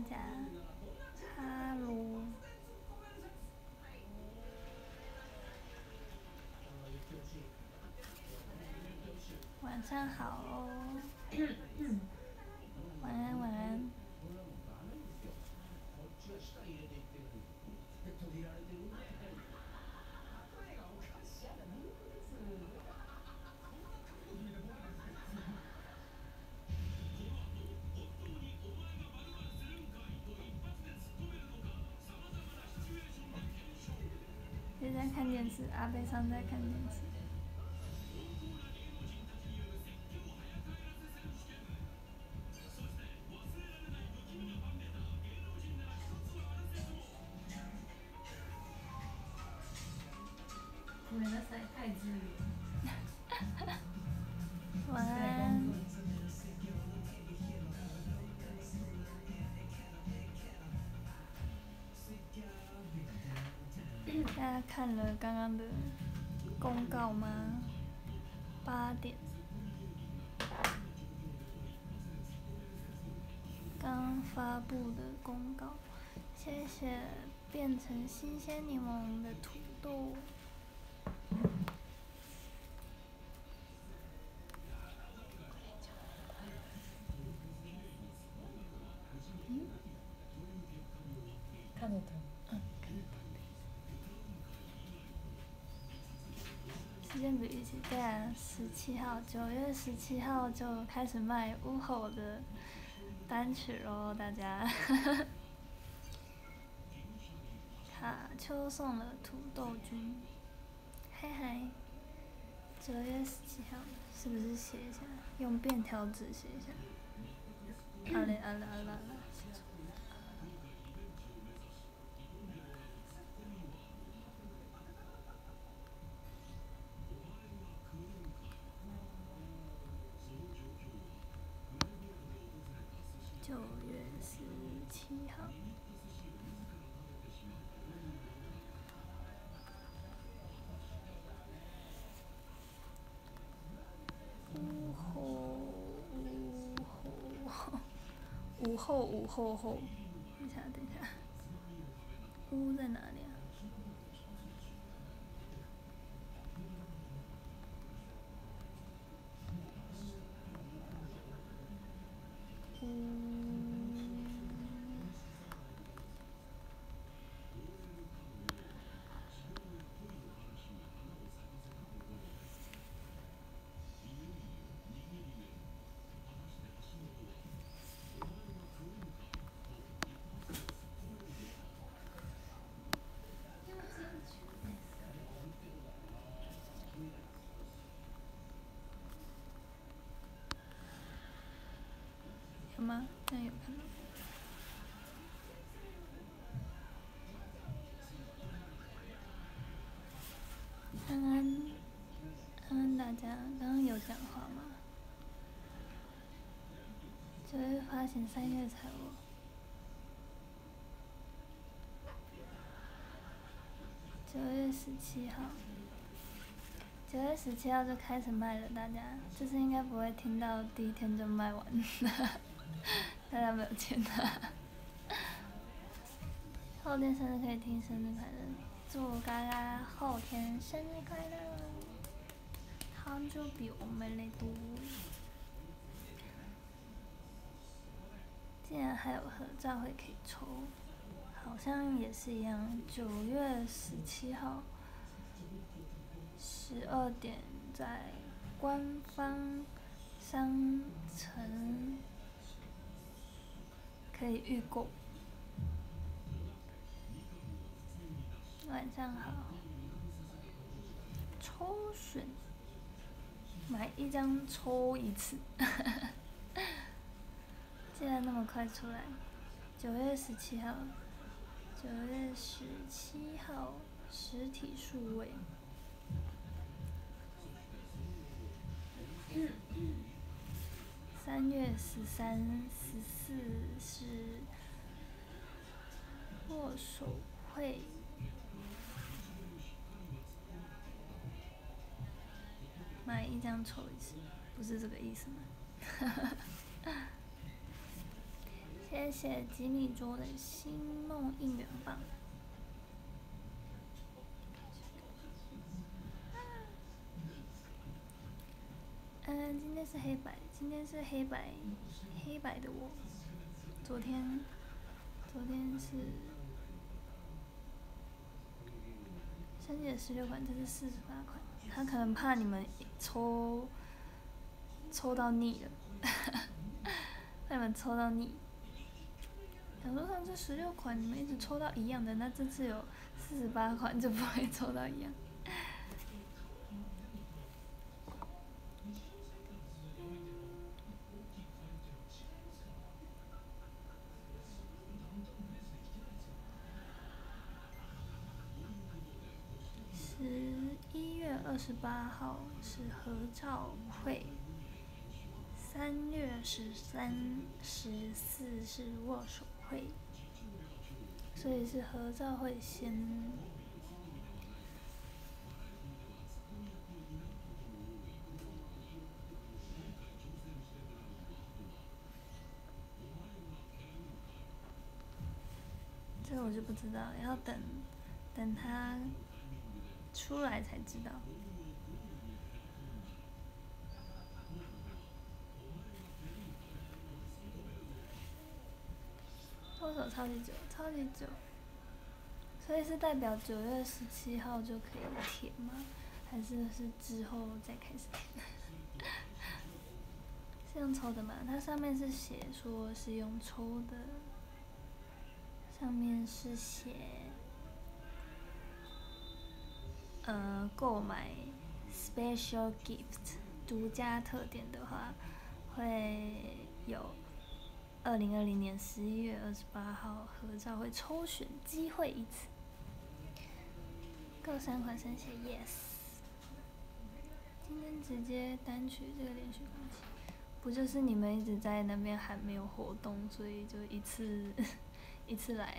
家哈喽，晚上好哦，晚安晚安。谁在看电视？阿贝桑在看电视。 ごめんなさい、太自由。 晚安。大家看了刚刚的公告吗？8点刚发布的公告，谢谢变成新鲜柠檬的土豆。 看得懂。 时间比预期在17号，9月17号就开始卖屋后的单曲咯，大家。卡秋送了土豆君，嗨嗨。9月17号，是不是写一下？用便条纸写一下。啊嘞啊啦啊啦啊啦。9月17号。午后，等一下，屋在哪里啊？屋有吗？这样有看到。安安大家，刚刚有讲话吗？9月发行，3月财务。9月17号，9月17号就开始卖了，大家，这次应该不会听到第一天就卖完，大家没有钱啊。后天生日可以听生日快乐，祝嘎嘎后天生日快乐，好久比我们累多。竟然还有合照会可以抽，好像也是一样。9月17号12点在官方商城可以预购。晚上好，抽选，买一张抽一次。竟然那么快出来！9月17号，9月17号实体数位。3月13、14是握手会，买一张抽一次，不是这个意思吗？ 谢谢吉米桌的星梦应援棒。今天是黑白，今天是黑白的我。昨天是升级了16款，这是48款。他可能怕你们抽到腻了，怕你们抽到腻。想说上次16款你们一直抽到一样的，那这次有48款就不会抽到一样。11月28号是合照会，3月13、14是握手会，所以是合照会先。这我就不知道，要等它出来才知道。多少超级久，所以是代表9月17号就可以填吗？还是之后再开始填？是用抽的吗？它上面是写说是用抽的，上面是写，购买 special gift 独家特典的话，会有2020年11月28号合照会抽选机会一次，各3款先写 yes。今天直接单曲这个连续攻击，不就是你们一直在那边喊没有活动，所以就一次来，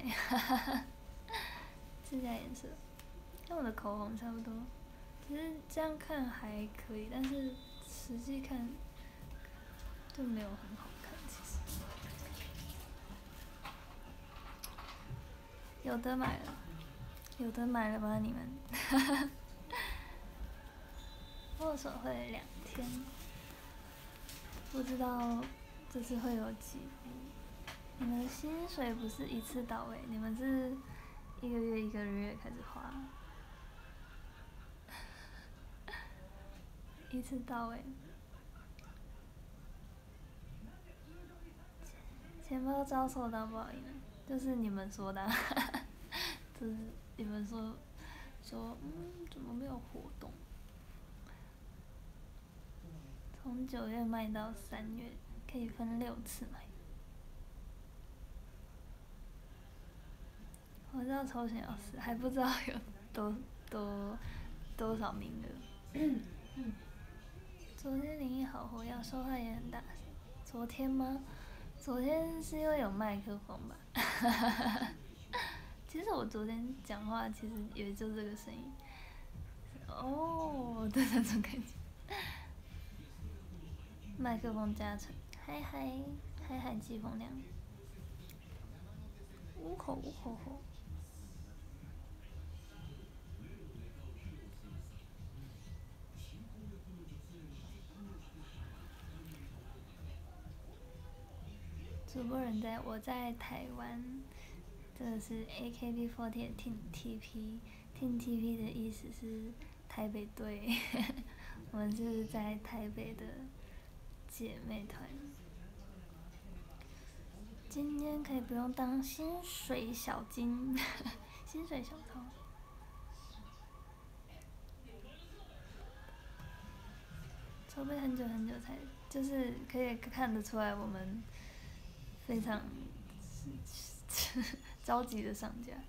自家颜色，跟我的口红差不多，其实这样看还可以，但是实际看就没有很好看。其实有的买了吗？你们？握手会2天，不知道这次会有几笔。你们的薪水不是一次到位，你们是一个月开始花，一次到位。钱包遭受到报应了，就是你们说的，就是你们说，怎么没有活动？从9月卖到3月，可以分6次买。我知道抽选要死，还不知道有多少名额。昨天灵异好活跃，说话也很大声。昨天吗？昨天是因为有麦克风吧？其实我昨天讲话其实也就这个声音。哦，对那种感觉。麦克风加成，嗨嗨，季风亮。呜吼。主播人在，我在台湾，这个是 AKB48 Team TP，Team TP 的意思是台北队，我们是在台北的姐妹团。今天可以不用当薪水小金，薪水小偷。筹备很久才，就是可以看得出来我们非常着急的上架。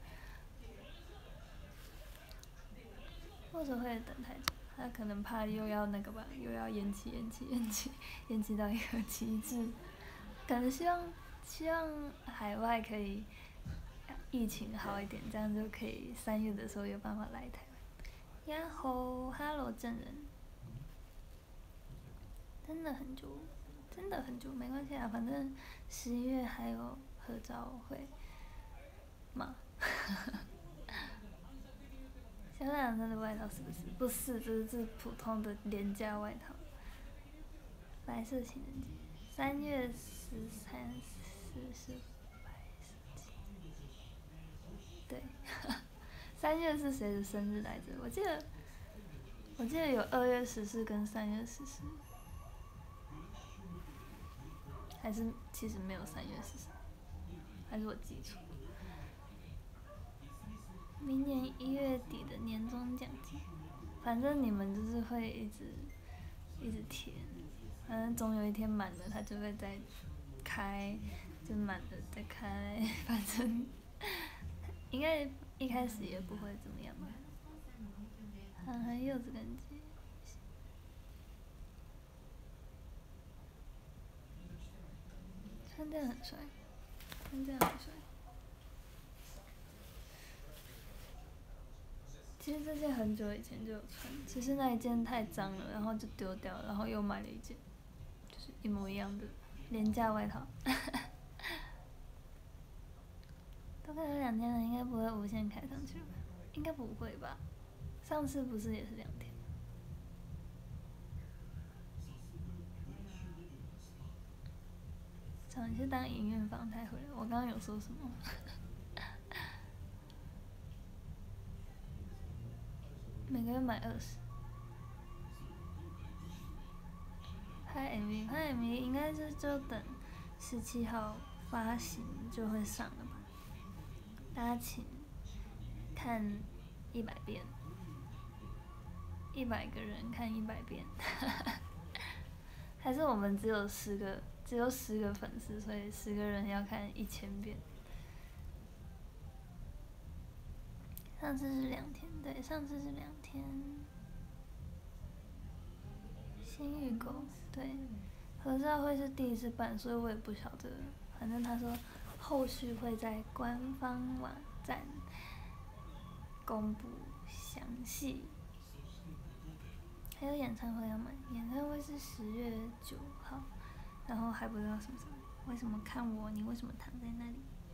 握手会等太久，他可能怕又要那个吧，又要延期到一个极致。可能希望海外可以疫情好一点，这样就可以3月的时候有办法来台湾。呀吼 ，Hello 证人，真的很久，没关系啊，反正11月还有合照会吗？小太阳真的外套是不是？不是，这是普通的廉价外套。白色情人节，3月13、14是白色情人节。对，3月是谁的生日来着？我记得有2月14跟3月14，还是其实没有3月14，还是我记错？明年1月底的年终奖金，反正你们就是会一直填，反正总有一天满了，它就会再开，就满了再开，反正应该一开始也不会怎么样吧。韩寒柚子跟鸡，穿这样很帅，穿这样很帅。其实这件很久以前就有穿，只是那一件太脏了，然后就丢掉了，然后又买了一件，就是一模一样的廉价外套。都开了2天了，应该不会无限开上去吧？应该不会吧？上次不是也是2天？你是当营运房才回来？我刚刚有说什么？每个月买20。拍 MV 应该是就等17号发行就会上了吧？大家请看100遍，100个人看100遍，还是我们只有10个粉丝，所以10个人要看1000遍。上次是2天，对，上次是2天。新预购，对，合照会是第一次办，所以我也不晓得。反正他说后续会在官方网站公布详细。还有演唱会要买，演唱会是10月9号，然后还不知道什么时候。为什么看我？你为什么躺在那里？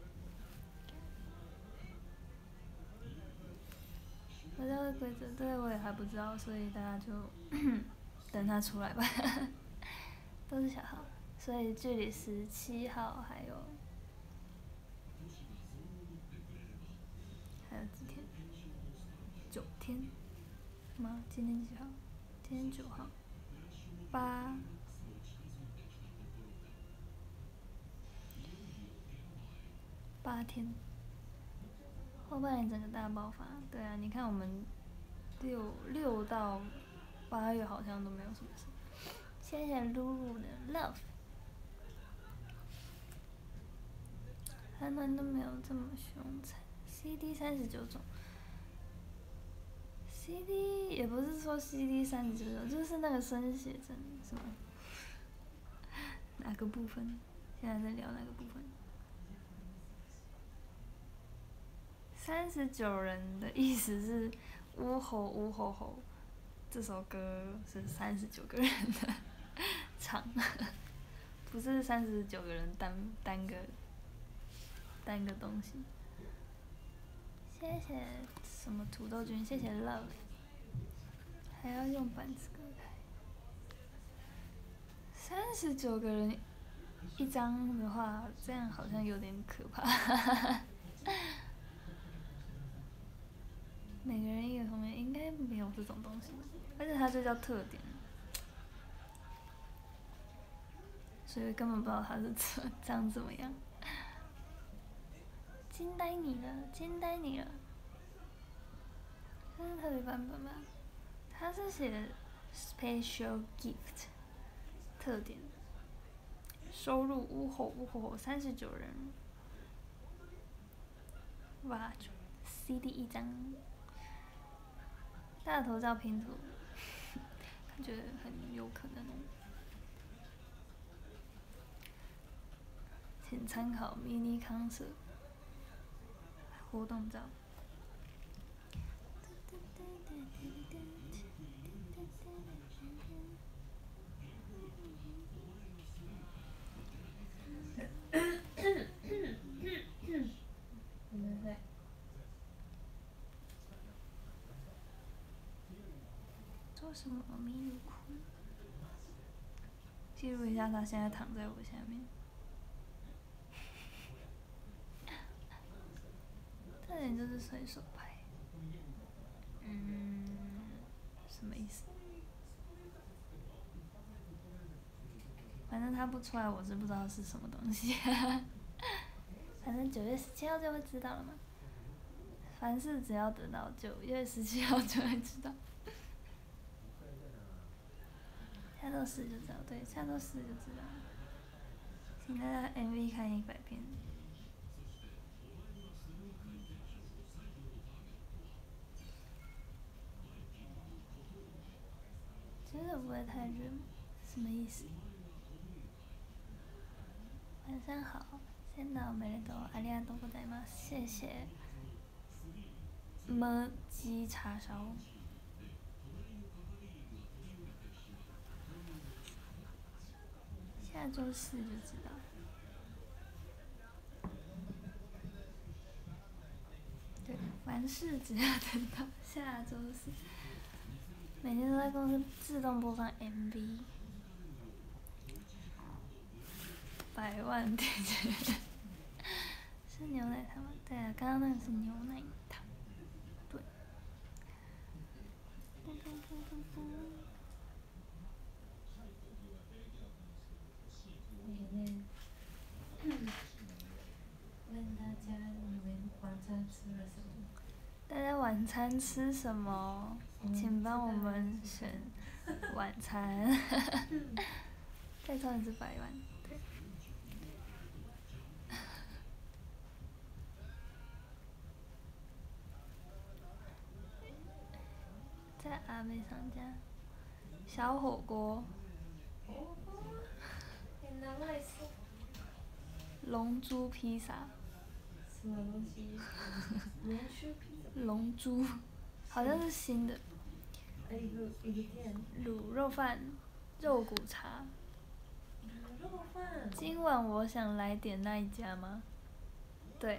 合照会规则，对我也还不知道，所以大家就等他出来吧。都是小号，所以距离17号还有几天？9天吗？今天几号？今天9号。8天。后半年整个大爆发，对啊，你看我们6到8月好像都没有什么事。谢谢露露的 love。韩团都没有这么凶残。CD 39种。CD 也不是说 CD 39种，就是那个生写真是吗？哪个部分？现在在聊哪个部分？39人的意思是呜吼呜吼吼，这首歌是39个人的唱，不是39个人单个东西。谢谢什么土豆君，谢谢 love， 还要用板子割开。39个人一张的话，这样好像有点可怕。每个人一个封面，应该没有这种东西，而且它就叫特点，所以根本不知道它是长怎么样。惊呆你了，惊呆你了！这是特别版本吧？它是写 special gift 特点，收入呜吼呜吼吼39人，哇 ，CD 1张，大头照拼图，感觉很有可能哦。请参考 mini concert 活动照。 说什么迷你裤？记录一下，他现在躺在我下面。这点就是随手拍。什么意思？反正他不出来，我是不知道是什么东西。反正9月17号就会知道了嘛。凡事只要等到9月17号就会知道。下周4就知道，对，下周4就知道了。请大家 MV 看100遍。真的不会太热吗？什么意思？晚上好，先到おめでとう，ありがとうございます，谢谢。么鸡叉烧。下周4就知道。对，完事只要等到下周4。每天都在公司自动播放 MV。100万点击。是牛奶糖吗？对啊，刚刚那个是牛奶糖。对。 问大家你们晚餐吃了什么？ 大家晚餐吃什么？请帮我们选晚餐。再抽一次100万，对。在阿妹上家。小火锅。 很难外送。 龙珠披萨。 什么东西？龙须披萨。 龙珠，好像是新的。 一个店。 卤肉饭，肉骨茶。 卤肉饭。 今晚我想来点那一家吗？对。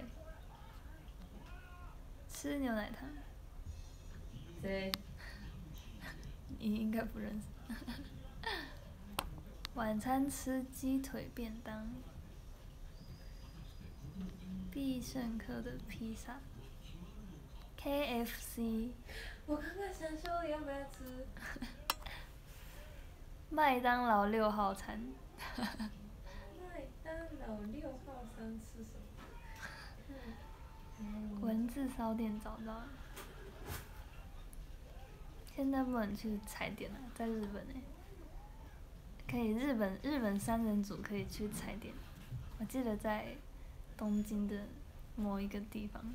吃牛奶糖。 谁？ 你应该不认识。晚餐吃鸡腿便当。必胜客的披萨。KFC。 我刚刚想说要不要吃。 麦当劳6号餐。 麦当劳6号餐吃什么？ 文字骚店找到了。现在不能去踩点了，在日本可以日本3人组可以去踩点，我记得在东京的某一个地方。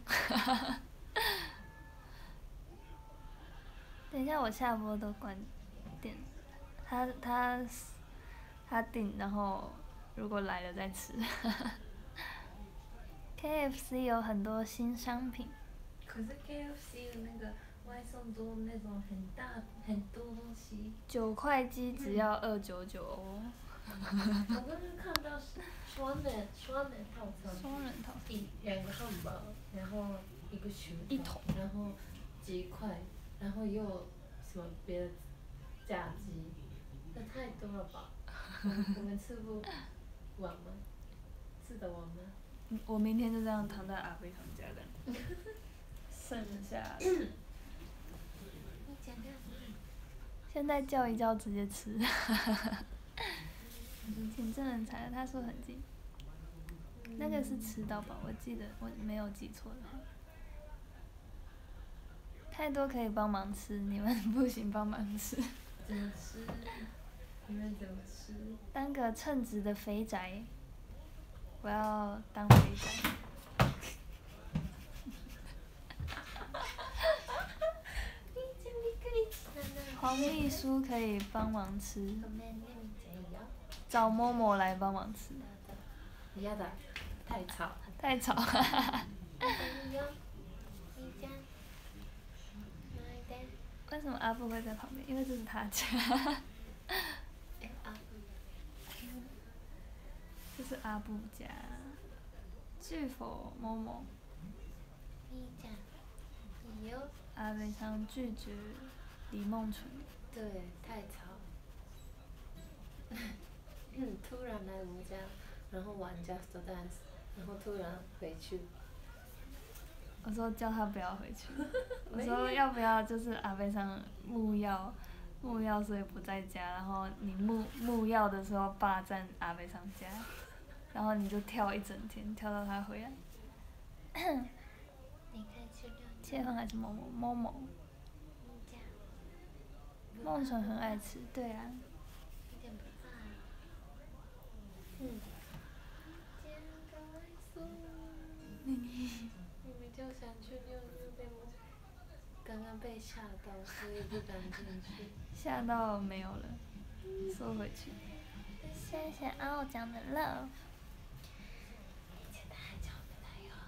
等一下，我下播都关店。他订，然后如果来了再吃。KFC 有很多新商品。 可是 KFC 的那个外送都那种很多东西。 9块鸡只要299哦。 我刚刚看到是双人套餐。 双人套餐。 2个汉堡，然后1个薯条。 1桶。 然后鸡块，然后又什么别的炸鸡，那太多了吧？我们吃不完吗？吃得完吗？ 我明天就这样躺在阿飞他们家的。剩下。现在叫一叫直接吃。请证人才，他说很近。那个是吃到饱，我记得我没有记错的话。太多可以帮忙吃，你们不行帮忙吃。 怎么吃？你们怎么吃？ 当个称职的肥宅。我要当肥宅。黄秘书可以帮忙吃。找某某来帮忙吃。 不要的，太吵。 太吵。为什么阿布会在旁边？因为这是他家。这是阿布家。拒否某某。阿北常拒绝李梦纯。 对，太吵。突然来我们家，然后玩 Just Dance，然后突然回去。 我说叫他不要回去，我说要不要就是阿贝上木曜，所以不在家，然后你木曜的时候霸占阿贝上家，然后你就跳一整天，跳到他回来。 你可以去遛切换还是某某？梦纯很爱吃，对啊。 有点不怕。嗯。明明就想去遛遛，被我刚刚被吓到，所以不敢进去。 吓到没有了，缩回去。谢谢傲讲的 love。 以前他还叫我男友。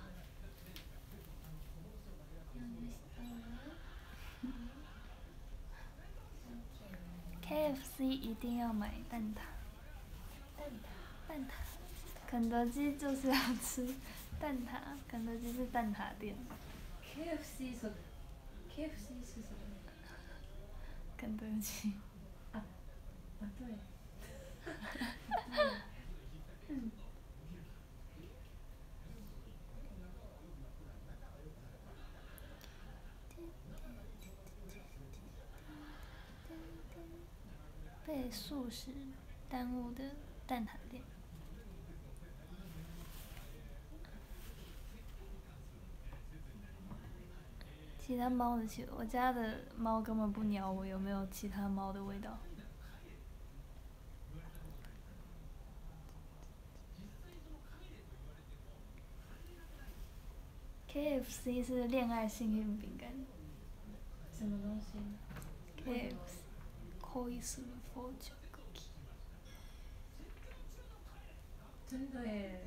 KFC 一定要买蛋挞。蛋挞。肯德基就是要吃蛋挞，肯德基是蛋挞店。 KFC 是什么？ 肯德基。 对。 被素食耽误的蛋挞店。其他猫的气味，我家的猫根本不鸟我有没有其他猫的味道。KFC 是恋爱幸运饼干。 什么东西 ？KFC 恋する包丁機。 真的耶。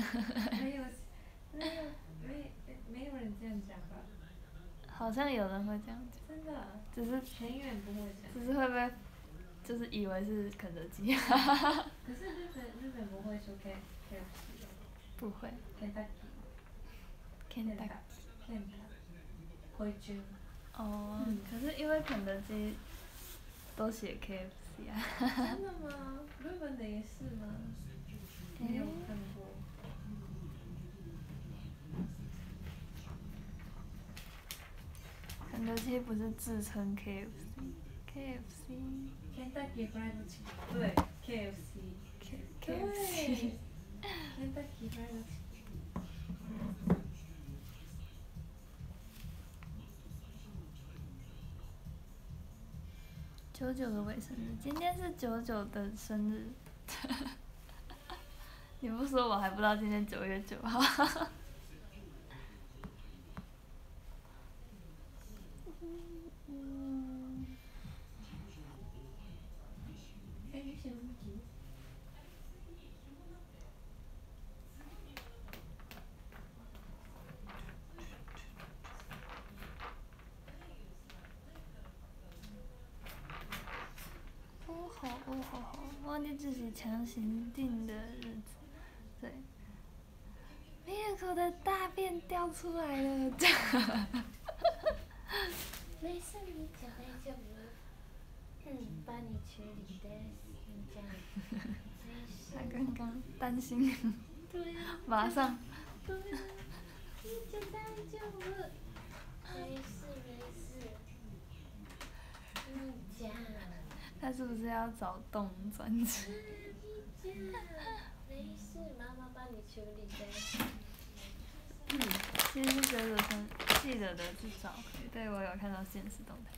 没有人这样讲吧？ 好像有人会这样讲。 真的。 只是全员不会讲。 只是会不会，就是以为是肯德基。 可是日本不会说 KFC。 不会。 Kentucky。会君。 哦。可是因为肯德基都写 KFC 啊。 真的吗？日本的也是吗？没有看过。 肯德基不是自称 KFC。 Kentucky Fried Chicken。对 KFC。 KFC。 Kentucky Fried Chicken。 99的尾生日，今天是99的生日。你不说我还不知道今天9月9号。忘记自己强行定的日子。对。米尔口的大便掉出来了。 没事，你脚大丈夫。帮你处理的，这样。没事。 他刚刚担心。 对啊。 马上。 对啊。你脚大丈夫。没事。你讲。 他是不是要找洞钻去？ 没事，妈妈帮你处理的。 其实是记得的去找回，对我有看到现实动态。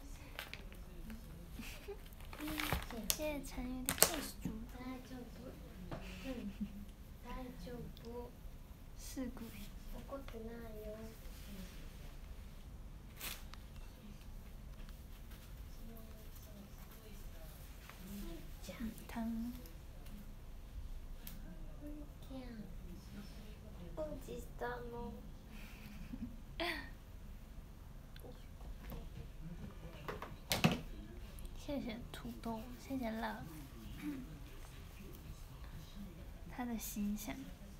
谢谢陈宇的 kiss 主。 大丈夫。 事故。 怒ってないよ。 汤。 おじさま。 谢谢土豆，谢谢 love。他的形象。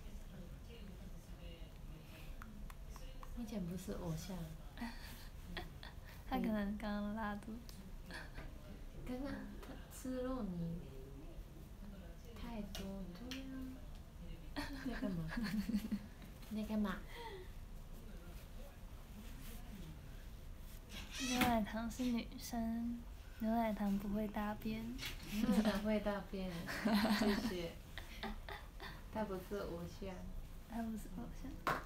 以前不是偶像。 他可能刚刚拉肚子。 刚刚他吃肉你太多，对啊。在干嘛？你在干嘛？ 牛奶糖是女生，牛奶糖不会大便。 牛奶糖会大便，谢谢。他不是偶像。 他不是偶像。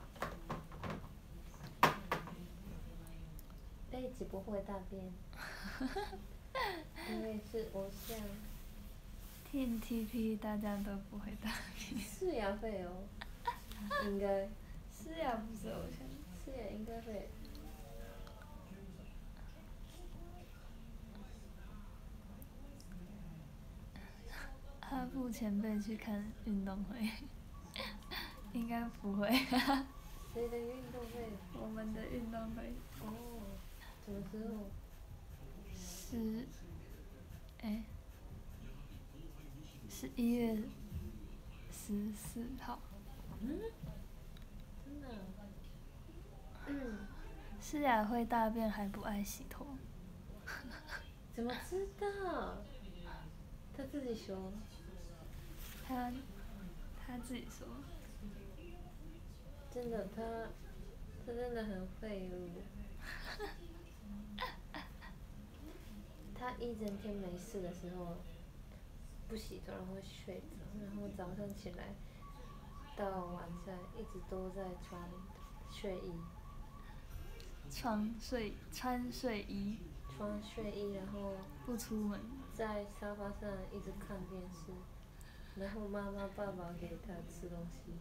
贝子不会大便，因为是偶像。 TNTP 大家都不会大便。 是呀会哦，应该。 是呀，不是偶像。 是呀，应该会。 哈布前辈去看运动会，应该不会。 谁的运动会？ 我们的运动会。 哦，什么时候？ 11月14号。 嗯？真的？ 诗雅会大便还不爱洗头。 怎么知道？他自己说。 他自己说。 真的，他真的很废物。他一整天没事的时候，不洗头然后睡着，然后早上起来，到晚上一直都在穿睡衣。 穿睡衣。 穿睡衣，然后不出门。 在沙发上一直看电视，然后妈妈爸爸给他吃东西。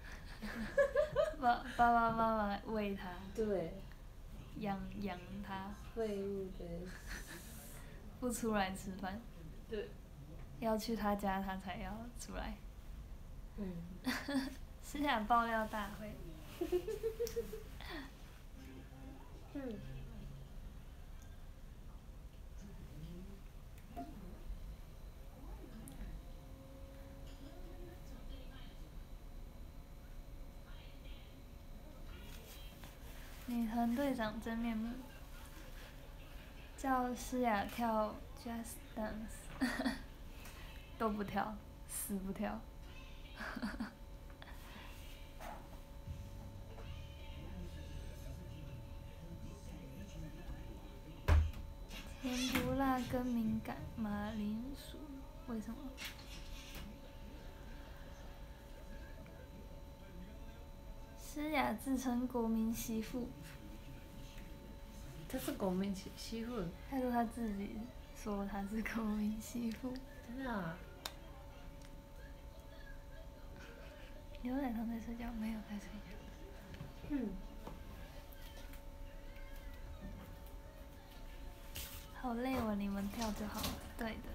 爸爸妈妈喂他。 对。 养他。 废物的。 不出来吃饭。 对。 要去他家他才要出来。思想爆料大会。女团队长真面目。叫诗雅跳 Just Dance， 都不跳，死不跳。甜不辣更敏感，马铃薯为什么？诗雅自称国民媳妇。 她是国民媳妇。 他说他自己说他是国民媳妇。 真的啊？ 牛奶糖在睡觉，没有在睡觉。好累哦，你们跳就好了。对的。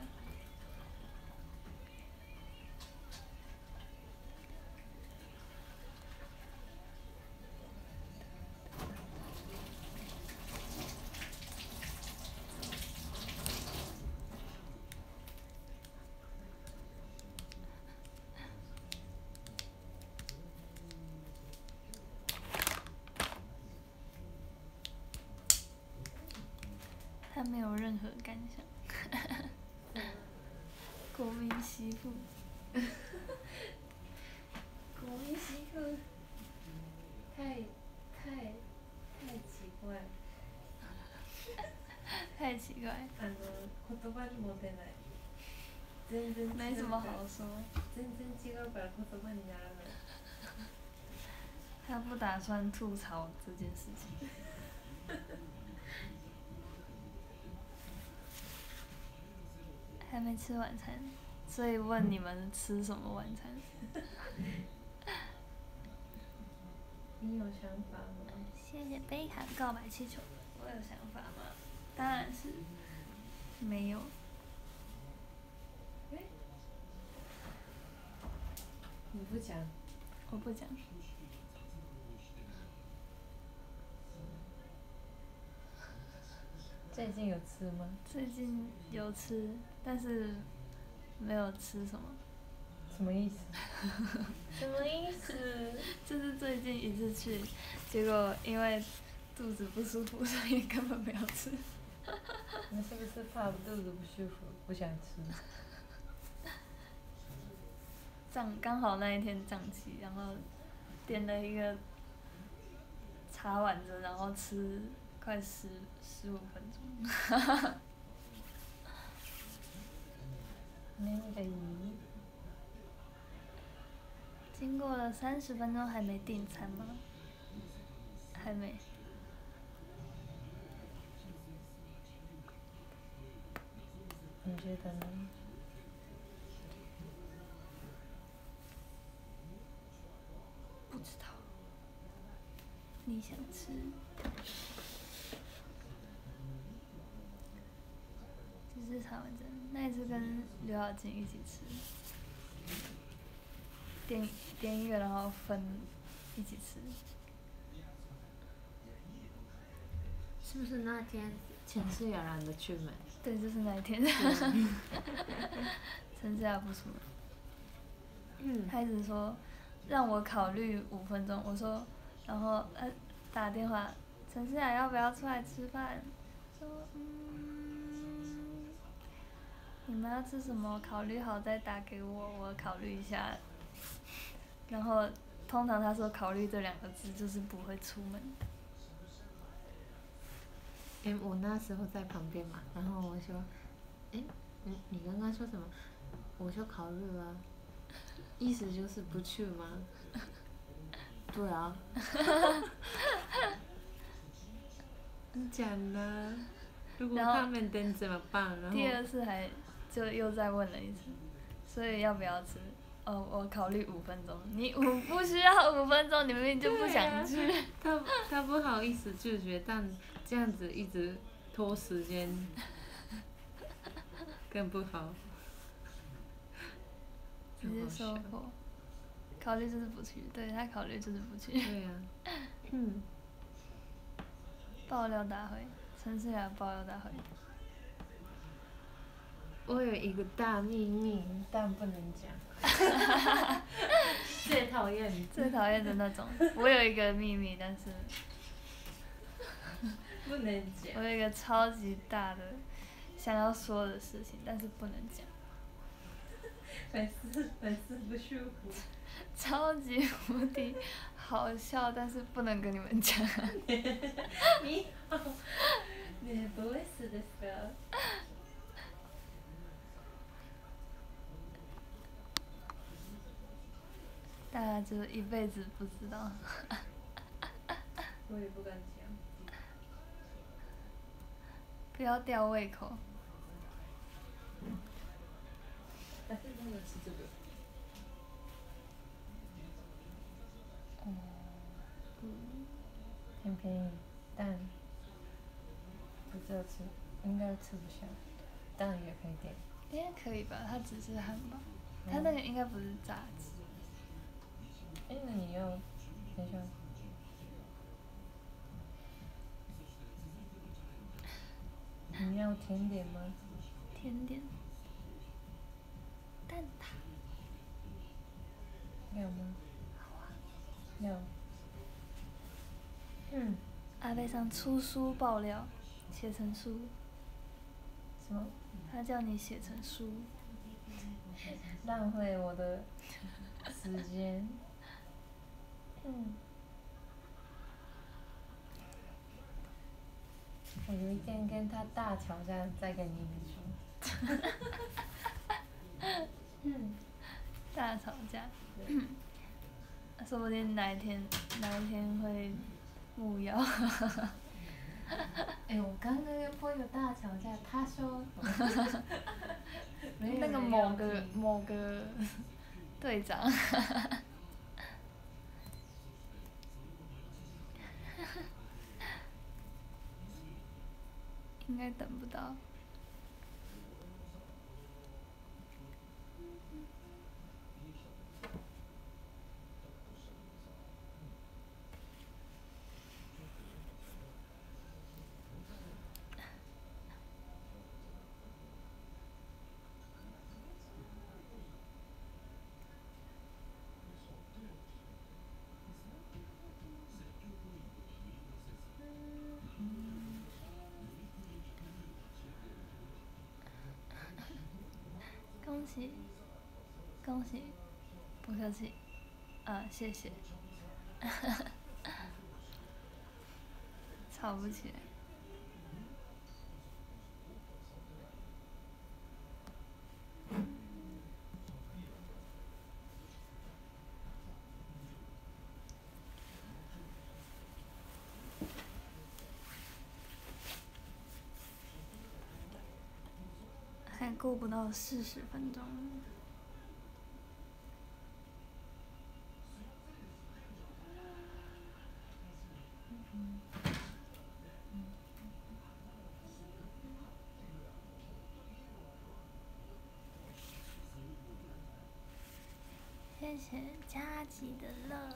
他没有任何感想。国民媳妇。 国民媳妇。太奇怪。 太奇怪。 言葉に持てない。全然違う。 没什么好说。 全然違うから言葉にならない。 他不打算吐槽这件事情。还没吃晚餐，所以问你们吃什么晚餐。 你有想法吗？ 谢谢贝卡的告白气球。我有想法吗？当然是没有。 你不讲。 我不讲。 最近有吃吗？ 最近有吃，但是没有吃什么。 什么意思？什么意思？ 就是最近一次去，结果因为肚子不舒服，所以根本没有吃。 你是不是怕肚子不舒服，不想吃？ 刚好那一天胀气，然后点了一个茶碗蒸，然后吃快15分钟。 那个鱼。 经过了30分钟还没订餐吗？还没。 你觉得呢？ 不知道。你想吃？这是茶碗蒸，那一次跟刘晓静一起吃，点一个然后分一起吃。 是不是那天陈思雅懒得去买？ 对，就是那一天。陈思雅不出门。他一直说让我考虑5分钟，我说，然后打电话，陈思雅要不要出来吃饭？说你们要吃什么？考虑好再打给我，我考虑一下。然后通常他说考虑这2个字就是不会出门。 我那时候在旁边嘛，然后我说，你刚刚说什么？我说考虑了，意思就是不去吗？对啊。讲了，如果他们等怎么办？然后第2次就又再问了一次，所以要不要吃？我考虑5分钟。你不需要5分钟，你明明就不想去。 他不好意思拒绝，但这样子一直拖时间，更不好。 直接收货。考虑就是不去，对，他考虑就是不去。 对呀。 爆料大会，陈思雅爆料大会。 我有一个大秘密，但不能讲。最讨厌的那种。我有一个秘密，但是不能讲。 我有一个超级大的想要说的事情，但是不能讲。 粉丝不舒服。 超级无敌好笑，但是不能跟你们讲。 你好，你不会死的时候。 大家就一辈子不知道。 我也不敢讲。 不要吊胃口。 还是他们吃这个。很便宜，但不知道吃，应该吃不下，当然也可以点。 应该可以吧？它只是汉堡，它那个应该不是炸鸡。 那你要等一下。你要甜点吗？ 甜点。蛋挞。 要吗？ 好啊。 要。 阿贝上出书爆料，写成书。 什么？ 他叫你写成书。 浪费我的时间。我有一天跟他大吵架，再跟你说。 大吵架。说不定哪一天会木曜。 我刚刚跟朋友大吵架，他说。 那个某个队长。应该等不到。 恭喜，恭喜，不客气，谢谢，吵不起来。还过不到40分钟。谢谢佳琪的乐。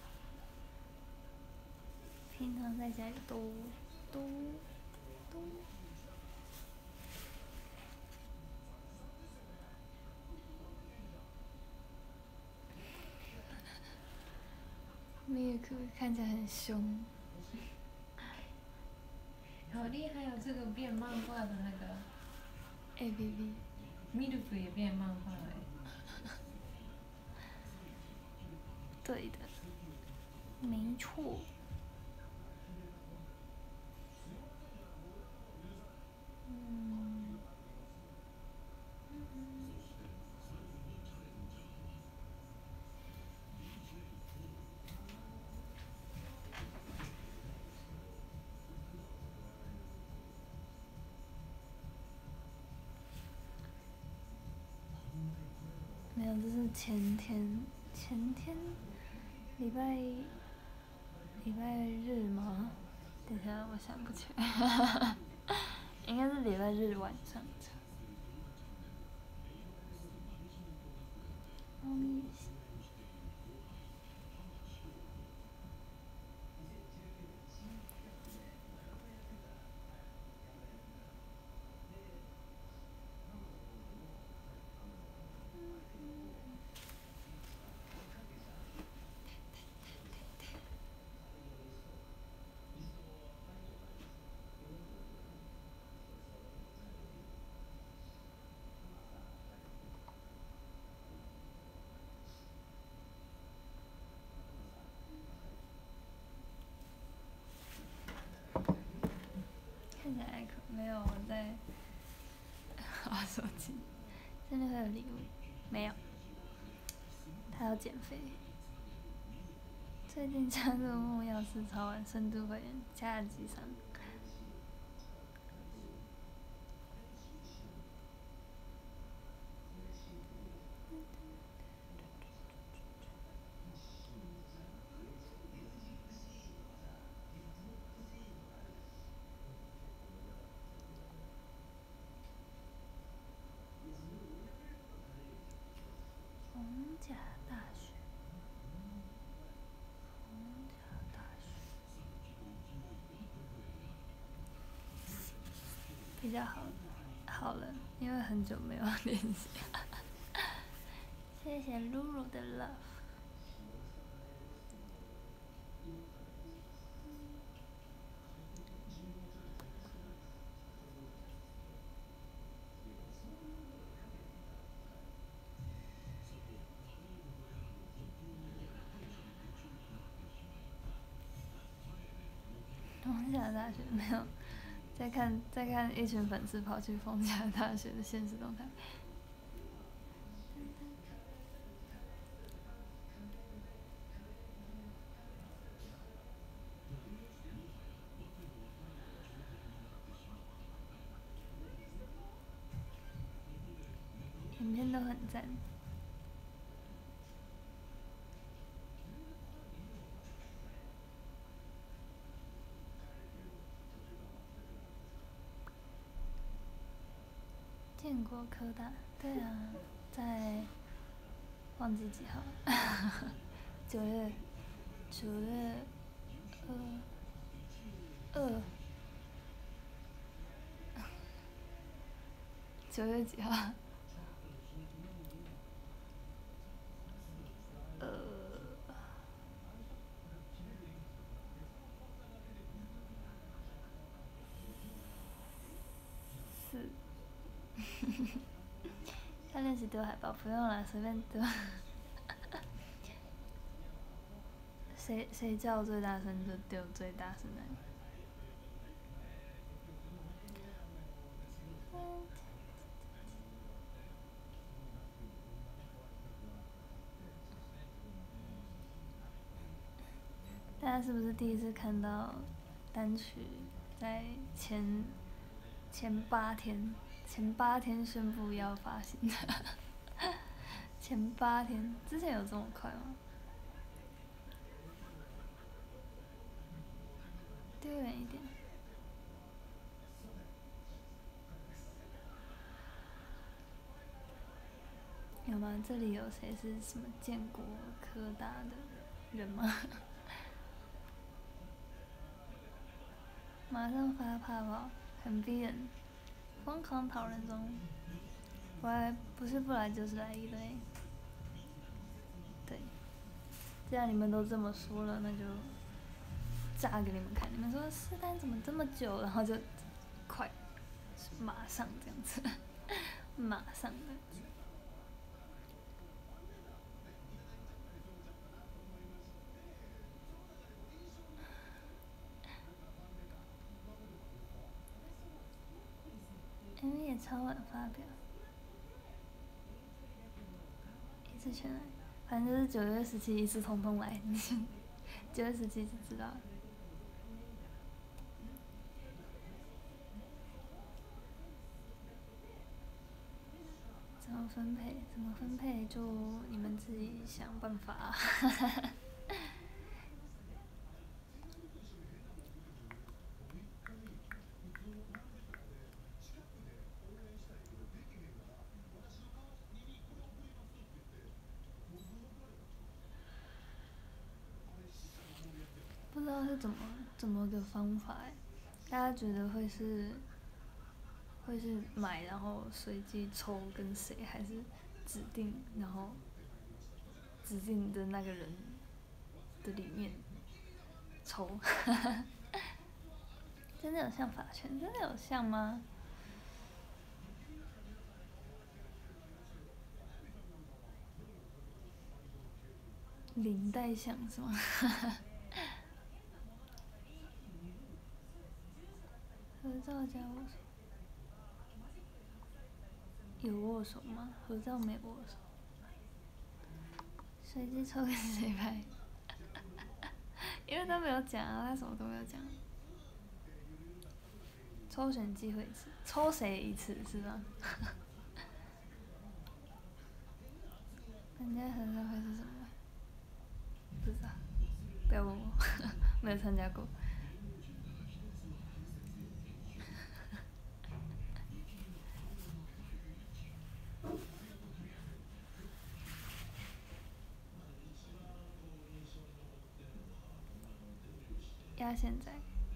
平常在家里嘟嘟嘟。米克看起来很凶。 好厉害哦！这个变漫画的那个 APP。 Milk 也变漫画了。 对的，没错。没有，这是前天，礼拜日吗？等一下，我想不起来，应该是礼拜日晚上的。看起来没有我在滑手机。真的会有礼物？没有。他要减肥。最近加入木曜4超玩深度会员，加了几场。逢甲大学。比较好了，因为很久没有练习。谢谢露露的 love。逢甲大学没有，再看一群粉丝跑去逢甲大学的现实动态。影片都很赞。建国科大，对啊，在忘记几号，9月9月几号？4。 要练习丢海报，不用了，随便丢。谁叫最大声就丢最大声的。大家是不是第一次看到单曲在前8天宣布要发行的？前8天，之前有这么快吗？丢远一点。有吗？这里有谁是什么建国科大的人吗？马上发泡泡，很逼人，疯狂讨论中。我还不是不来就是来一堆。对，既然你们都这么说了，那就炸给你们看。你们说试单怎么这么久，然后就快，马上这样子，马上的。MV 也超晚发表，一次全来，反正就是9月17一次通通来，9月17就知道了。怎么分配？怎么分配就你们自己想办法。不知道是怎么个方法大家觉得会是买然后随机抽跟谁，还是指定然后指定的那个人的里面抽？真的有像法圈？真的有像吗？领带像是吗？合照加握手，有握手吗？合照没握手。随机抽跟谁拍？因为他没有讲啊，他什么都没有讲。抽选机会一次，抽谁一次是吧？人家合照会是什么？不知道，不要问我，没有参加过。压现在，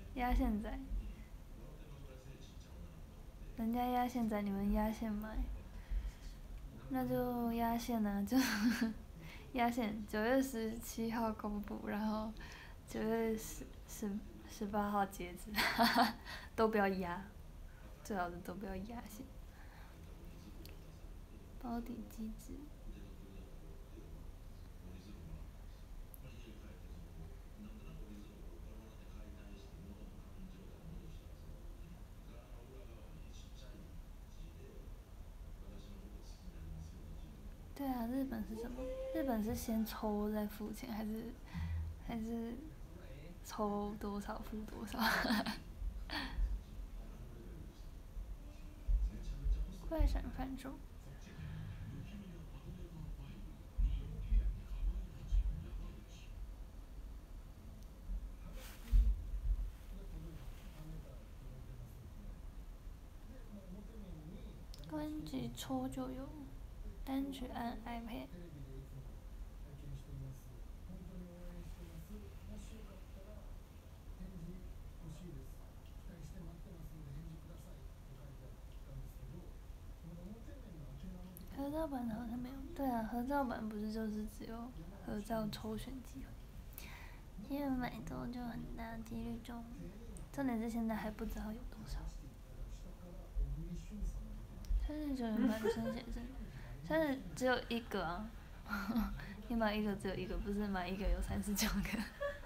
人家压现在，你们压现买，那就压线啊，就压线，9月17号公布，然后9月18号截止，都不要压，最好是都不要压线。保底机制。对啊，日本是什么？日本是先抽再付钱，还是抽多少付多少？快闪贩售。专辑抽就有，单曲按 iPad。合照版好像没有，对啊，合照版不是就是只有合照抽选机会，因为买多就很大几率中，重点是现在还不知道有多少。39元版生写真， 但是只有一个啊，你买一个只有一个，不是买一个有39个。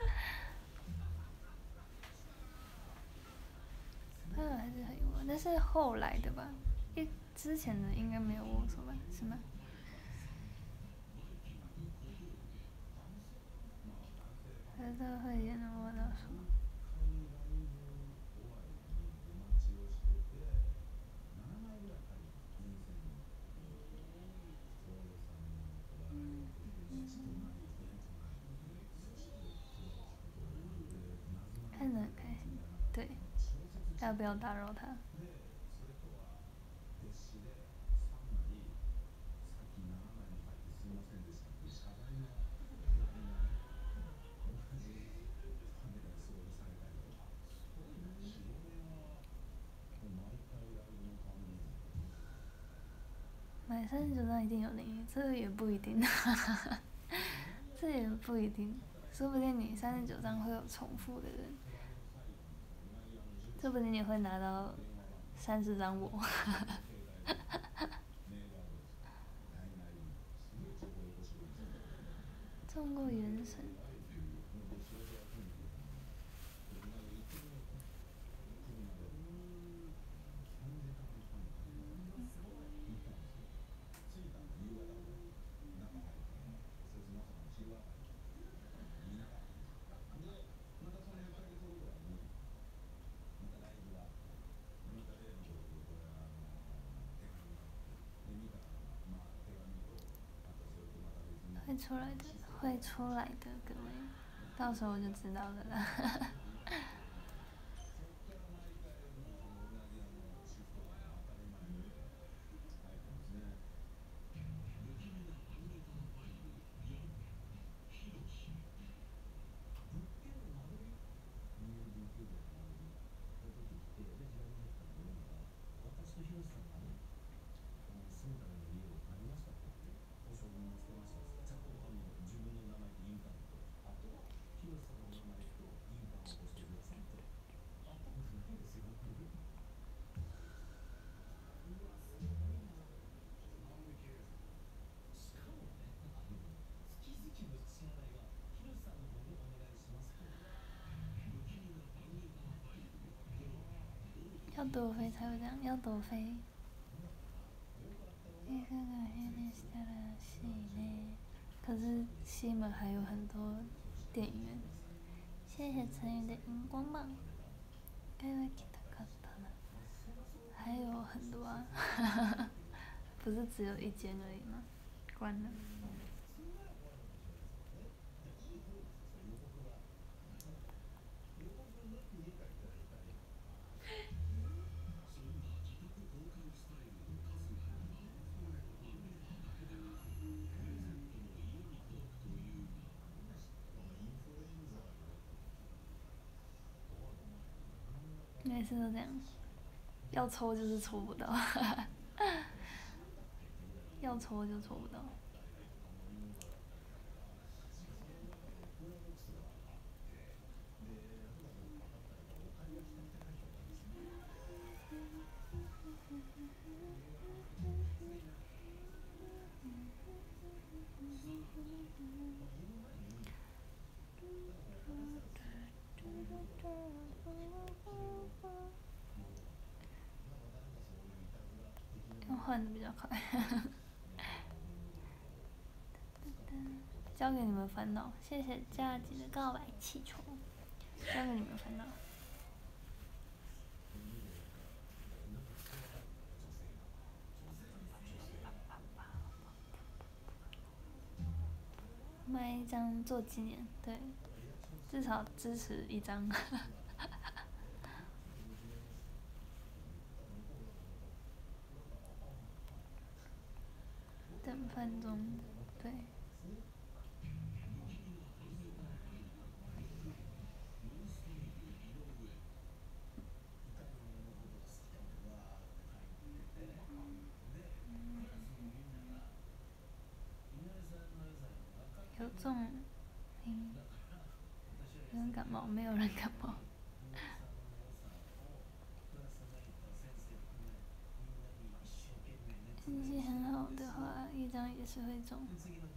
还有还是很有，那是后来的吧？之前的应该没有握手吧？是吗？还是会也能握到手。看得很开心，对，要不要打扰他？买39张一定有灵异，这个也不一定，这也不一定，说不定你39张会有重复的人，说不定你会拿到30张我。中过原神。会出来的，会出来的，各位，到时候我就知道了啦。要多飞才会这样，要多飞。可是西门还有很多电影院。谢谢陈宇的荧光棒。还有很多啊，不是只有一间而已吗？关了。每次都这样，要抽就是抽不到，要抽就抽不到。用换的比较快。交给你们烦恼，谢谢佳吉的告白气球，交给你们烦恼。买一张做纪念，对，至少支持一张。等分钟，对。有中，有人感冒，没有人感冒。运气很好， 好的话，一张也是会中。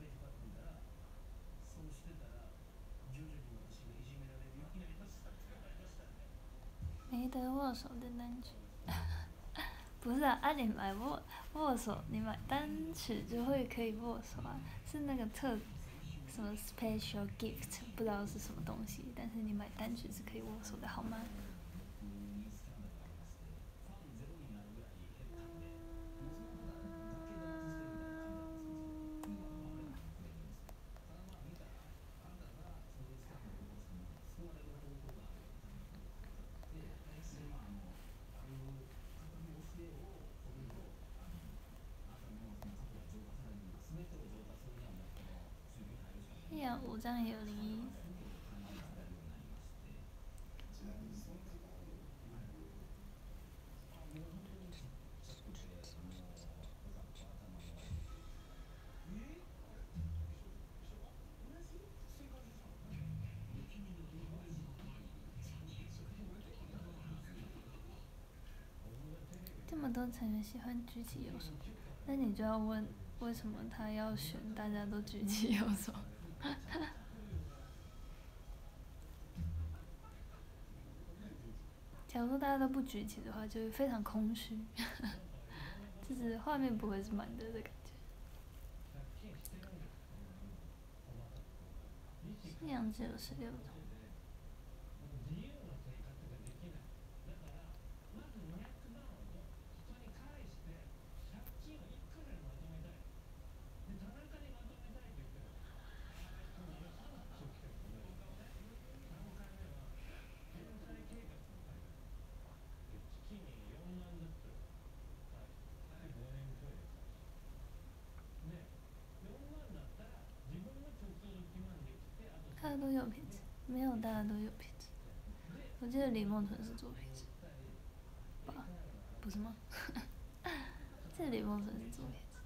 没得握手的单曲，不是啊，你买握手，你买单曲就会可以握手啊，是那个什么 special gift， 不知道是什么东西，但是你买单曲是可以握手的，好吗？一样5张也有01。这么多成员喜欢举起右手，那你就要问，为什么他要选大家都举起右手？假如说大家都不举起的话，就会非常空虚，就是画面不会是满的感觉。信仰只有16种。大家都有品质，没有大家都有品质。我记得李梦纯是做品质，吧？不是吗？记得李梦纯是做品质。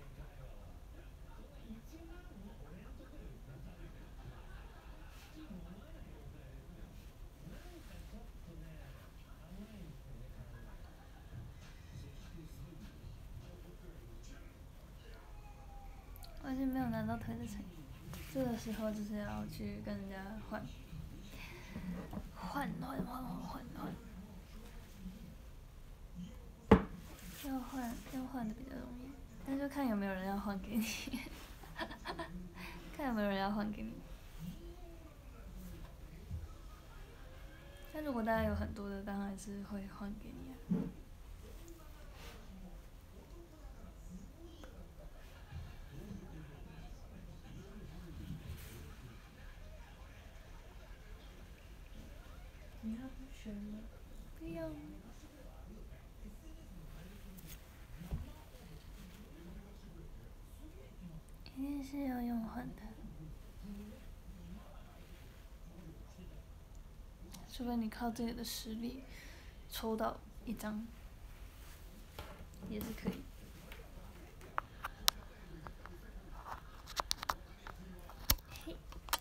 我已经没有拿到腿的成绩，这个时候就是要去跟人家换，要换的比较容易，但就看有没有人要换给你，看有没有人要换给你。但如果大家有很多的，当然是会换给你啊。 你要选吗？ 不要。一定是要用换的，除非你靠自己的实力抽到1张，也是可以。嘿，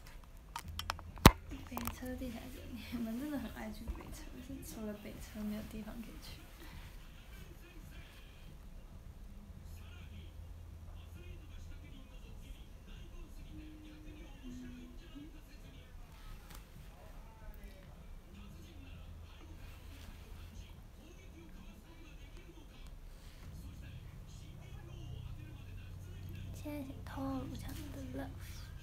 北车地下街，你们真的很爱去北车，是除了北车没有地方可以去。现在投入强的 love。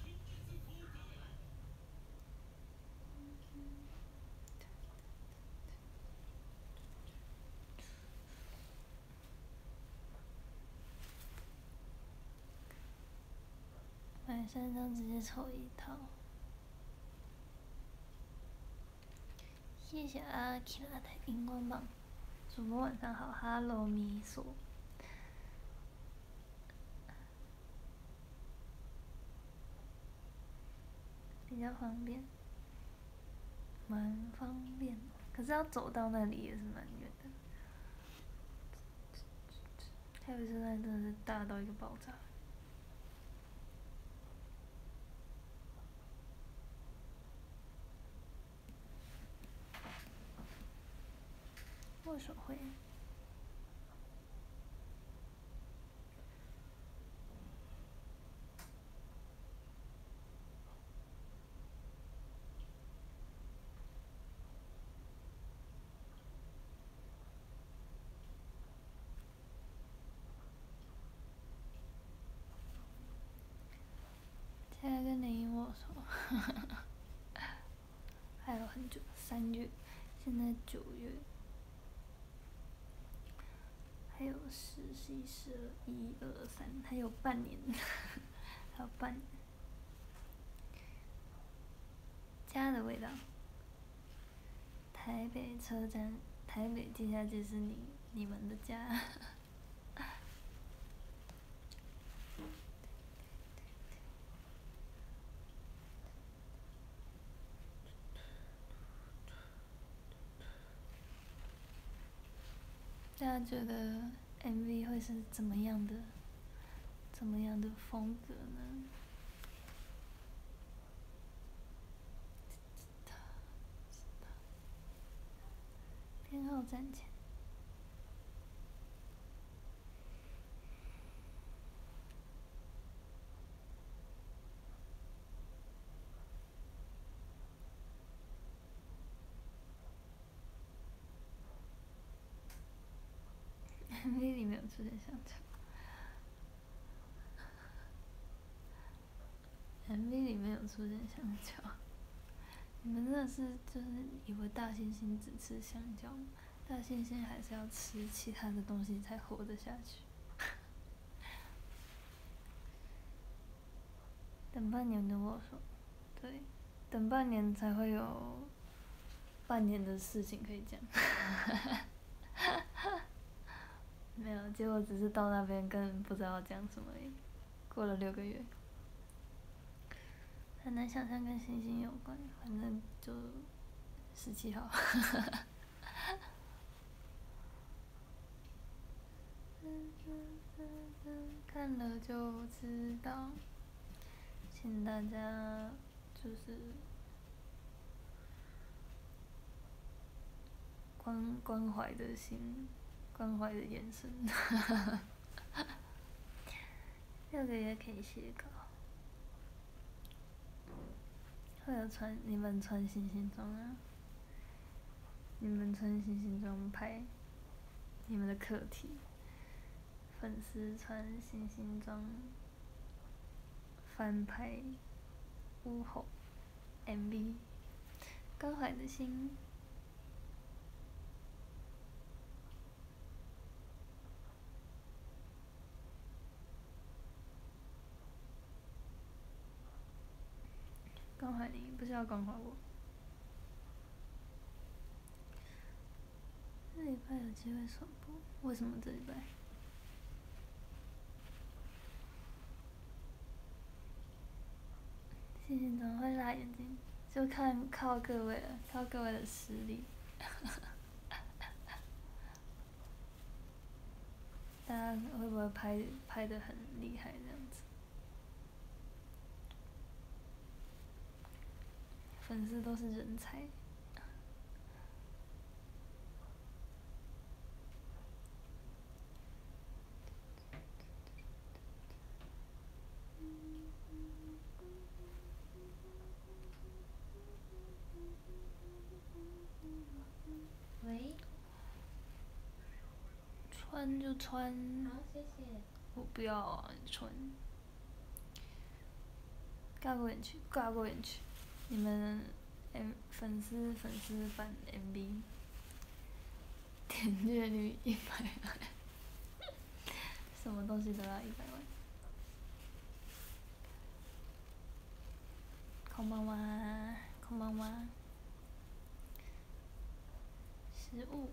买3张直接抽1套。谢谢阿 Kira 的荧光棒。主播晚上好 ，Hello 米索。比较方便，蛮方便，可是要走到那里也是蛮远的。台北车站真的是大到一个爆炸。握手会。 现在跟林英握手，还有很久，3月，现在9月，还有10、11、12、1、2、3，还有半年，还有半年。家的味道。台北车站，台北地下街是你们的家。大家觉得 MV 会是怎么样的风格呢？编号站前。MV 里面有出现香蕉。MV 里面有出现香蕉。你们真的是就是以为大猩猩只吃香蕉吗？大猩猩还是要吃其他的东西才活得下去。等半年的我说，对，等半年才会有半年的事情可以讲。没有，结果只是到那边根本不知道要讲什么而已。过了6个月，很难想象跟星星有关，反正就17号。看了就知道，请大家就是关怀的心，关怀的眼神。6个月可以写稿，会有你们穿星星装啊，你们穿星星装拍你们的课题，粉丝穿星星装翻拍屋后 MV， 关怀的心。关怀你，不是要关怀我。这礼拜有机会首播，为什么这礼拜？星星装会辣眼睛，就靠各位了，靠各位的实力。大家会不会拍得很厉害这样子？粉丝都是人才。 喂。 穿就穿。 好，谢谢。 我不要啊，你穿。尬过眼去，尬过眼去。你们粉丝版 MV 点阅率100万，什么东西都要100万。こんばんは，こんばんは。食物。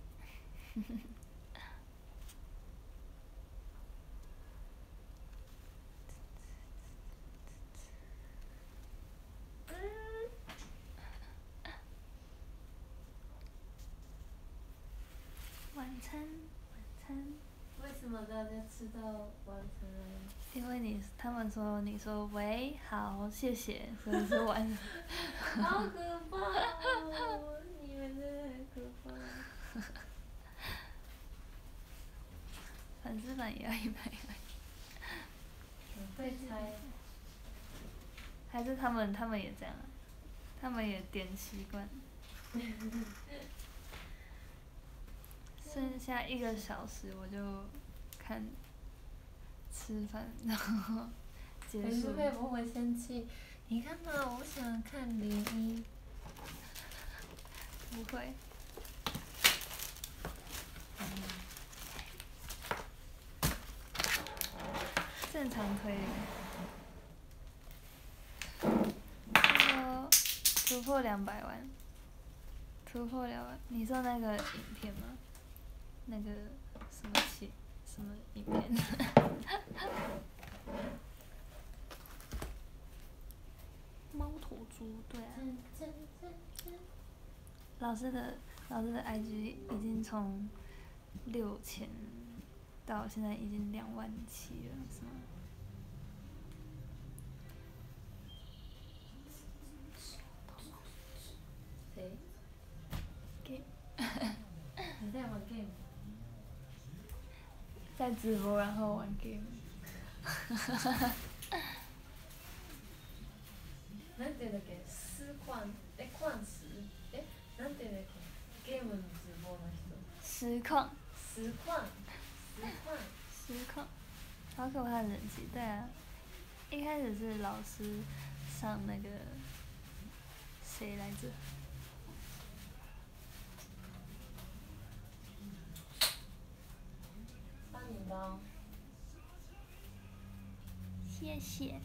晚餐。 为什么大家吃到晚餐了？ 因为他们说你说喂好谢谢，所以是晚。 好可怕哦！你们真的很可怕。 粉丝版也要100万。 很会猜。 还是他们也这样啊？他们也点习惯。剩下1个小时我就看吃饭，然后结可是束。 佩不会生气。你看嘛，我想看01。 不会。正常推理。说突破200万。突破200万，你说那个影片吗？那个什么影片？猫头猪，对啊。老师的 IG 已经从6000到现在已经27000了，是吗？ 谁？ 给。 你在玩 game？ 在直播然后玩 game。 なんていうんだっけ、矿石、なんていうんだっけ、ゲームの直播の人。 实况。 实况。 好可怕的人气，对啊。一开始是老师上那个谁来着？ 帮你包。 谢谢。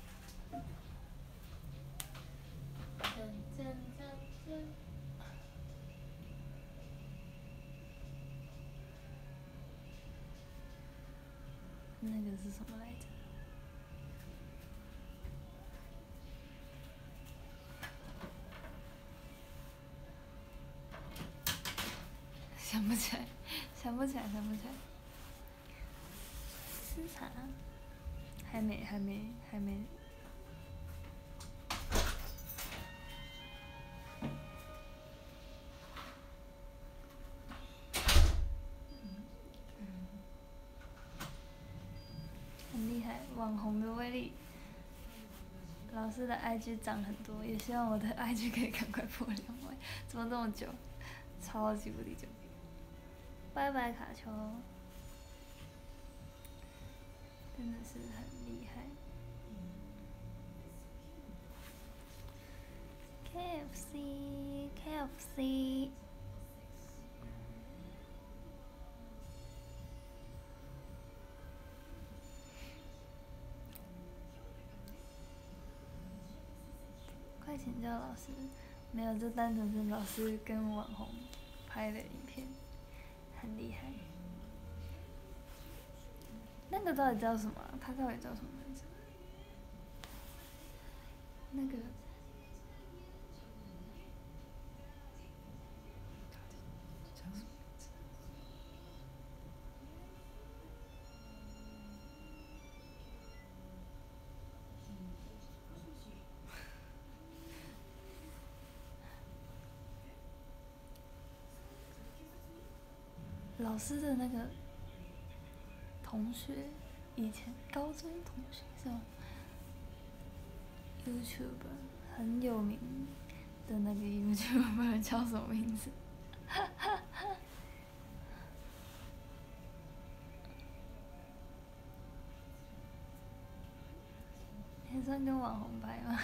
那个是什么来着？想不起来。是啥？还没。很厉害，网红的威力。老师的 IG 涨很多，也希望我的 IG 可以赶快破2万。怎么这么久？超级无敌久。拜拜卡丘。真的是很厉害。KFC。快请教老师，没有，这单纯是老师跟网红拍的影片，很厉害。那个到底叫什么啊？他到底叫什么名字？那个。老师的那个同学，以前高中同学是吗 ？YouTuber 很有名的那个 YouTuber 叫什么名字？也算跟网红拍吗？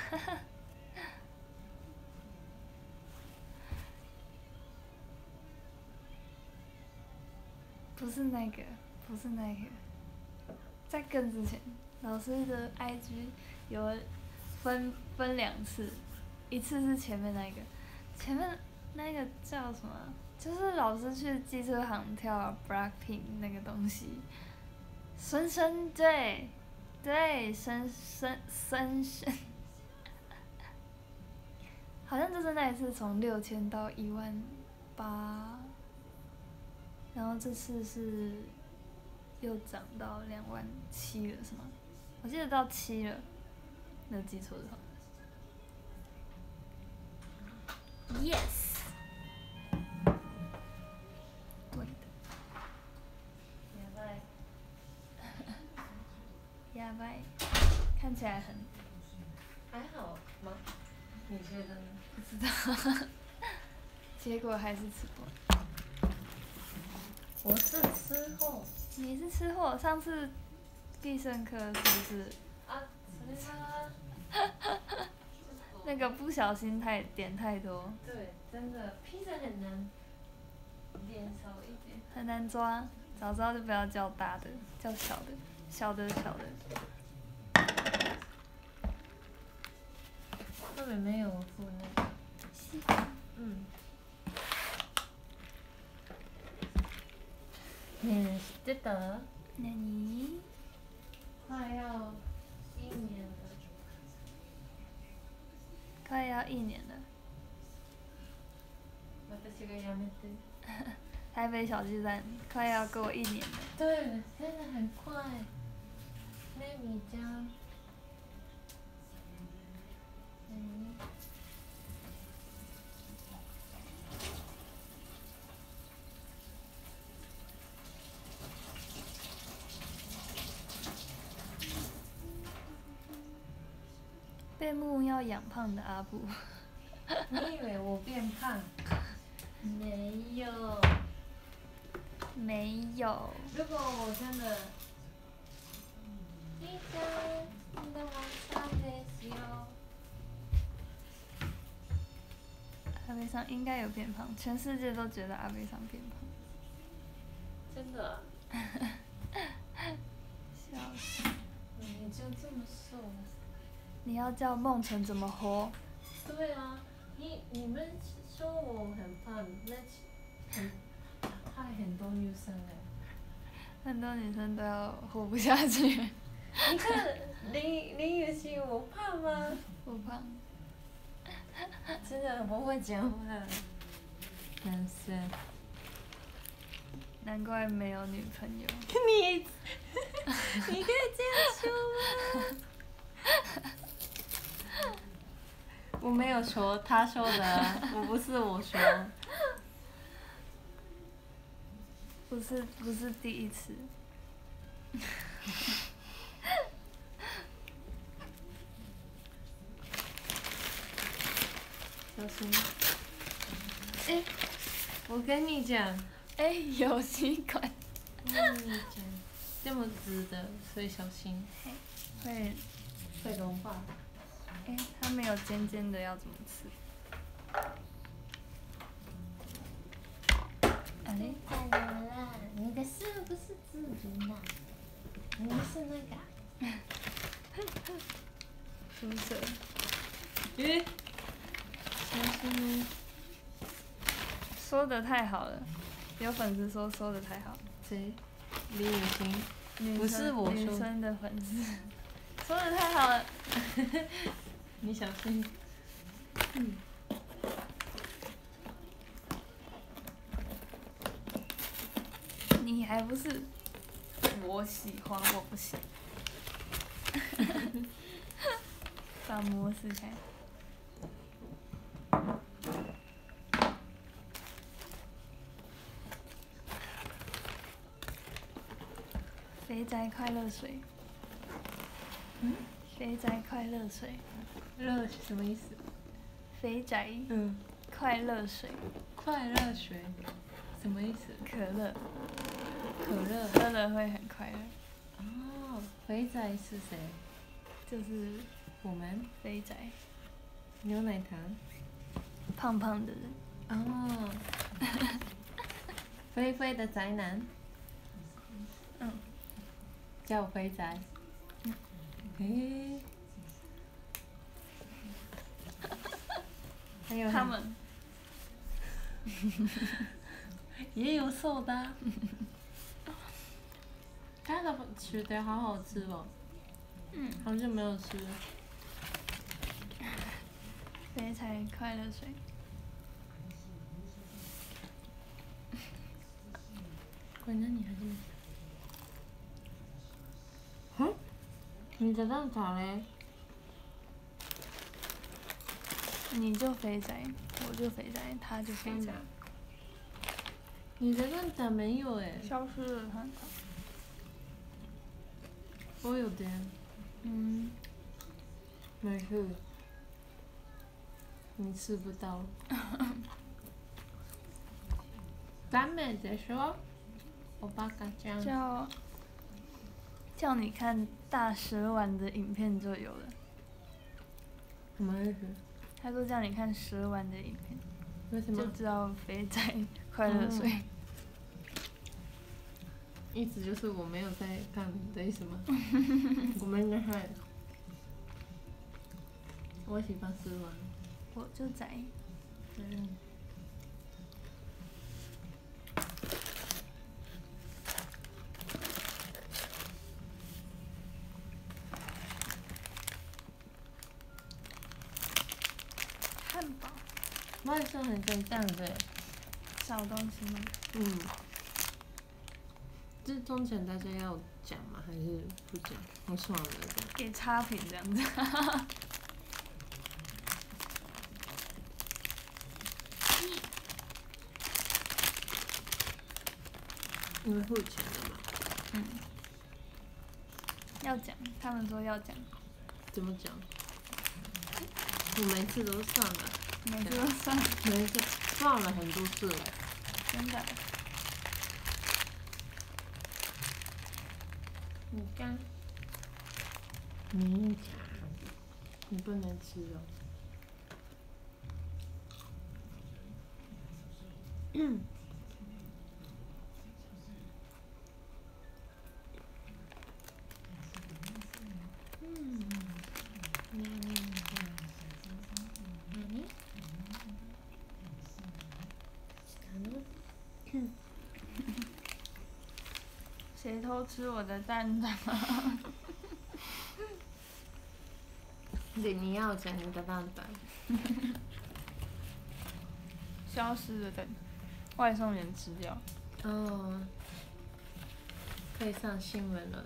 不是那个，在更之前，老师的 IG 有分2次，一次是前面那个叫什么？就是老师去机车行跳 BLACKPINK 那个东西，对，深，好像就是那一次从6000到18000，然后这次是又涨到27000了，是吗？我记得到7了，没有记错的话。Yes。对的。哑巴。看起来很。 还好吗？你觉得呢？ 不知道。结果还是吃过。 我是吃货。 你是吃货，上次必胜客是不是？ 啊， それは那个不小心点太多， 对，真的披萨很难点少一点。 很难抓。早知道就不要叫大的，叫小的，小的小的。 后面没有附那个。 西嗯。ねえ知ってた？ 那你快要1年了。 快要1年了。 私が辞めて。 台北小巨蛋快要过1年了。 对，真的很快。那米江。 被木要养胖的阿布。 你以为我变胖？没有。 没有。 如果我真的，你的晚上ですよ。 阿贝桑应该有变胖，全世界都觉得阿贝桑变胖。 真的？ 笑死！ 你就这么瘦？ 你要叫梦辰怎么活？ 对啊，你们说我很胖，那害很多女生哎。 很多女生都要活不下去。 你看林雨欣，我胖吗？ 不胖。 真的不会讲话。男生。 难怪没有女朋友。 你可以这样说吗？我没有说，他说的啊，不是我说。 不是第一次。 小心。哎，我跟你讲。 有吸管。 我跟你讲，这么直的，所以小心。会融化。 它没有尖尖的，要怎么吃？ 怎么了？你的是不是自主的？你是那个。 毒蛇。 小心。 说的太好了，有粉丝说的太好。 谁？李雨欣。不是我说。 女生的粉丝。说的太好了。 你小心。 你还不是我喜欢，我不行。把模式开。肥宅快乐水。肥宅快乐水。 热什么意思？ 肥宅。快乐水。 快乐水。什么意思？ 可乐。 可乐。 喝了会很快乐。 哦，肥仔是谁？ 就是我们。 肥宅。 牛奶糖。 胖胖的人。 哦。肥肥的宅男。叫我肥仔。还有他们。 也有瘦的啊。他的薯条好好吃哦。好久没有吃。 肥宅快乐水。 これ何初めて？你的蛋挞嘞？ 你就肥宅，我就肥宅，他就肥宅。 你的蛋挞没有哎。 消失了蛋挞。 我有的。没事。你吃不到。ダメでしょ？おバカちゃん。 叫你看大蛇丸的影片就有了。 什么意思？ 他说叫你看蛇丸的影片， 为什么就？知道肥仔快乐水。 意思就是我没有在看的意思吗？我们应该看。我喜欢吃完。 我就宅。 嗯。 汉堡。 外送很像这样子欸。 小东西吗？ 嗯。这中间大家要讲吗？还是不讲？我算了这样。 给差评这样子。 因为付钱的嘛。 嗯。要讲，他们说要讲。 怎么讲？我每次都算了。 每次都算。 每次算了很多次了。 真的。 你干。你讲。你不能吃哦。 谁偷吃我的蛋挞？ 对，你要讲你的蛋挞。 消失的蛋，外送员吃掉。 哦。可以上新闻了。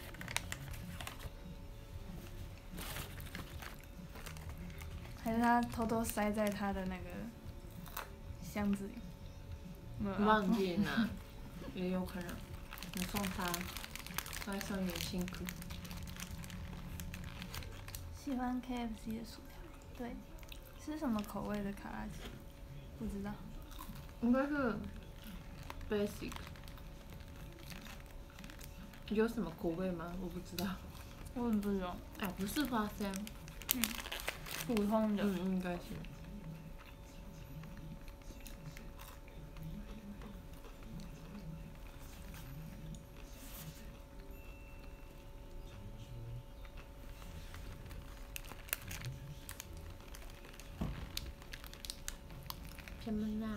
还是他偷偷塞在他的那个箱子里？ 忘记拿，也有可能。你送他，外送员辛苦。 喜欢 KFC 的薯条，对，是什么口味的卡拉鸡？不知道。 应该是 basic。有什么口味吗？我不知道。 我也不知道。 哎，不是花生。 嗯。普通的。 嗯，应该是。什么啦？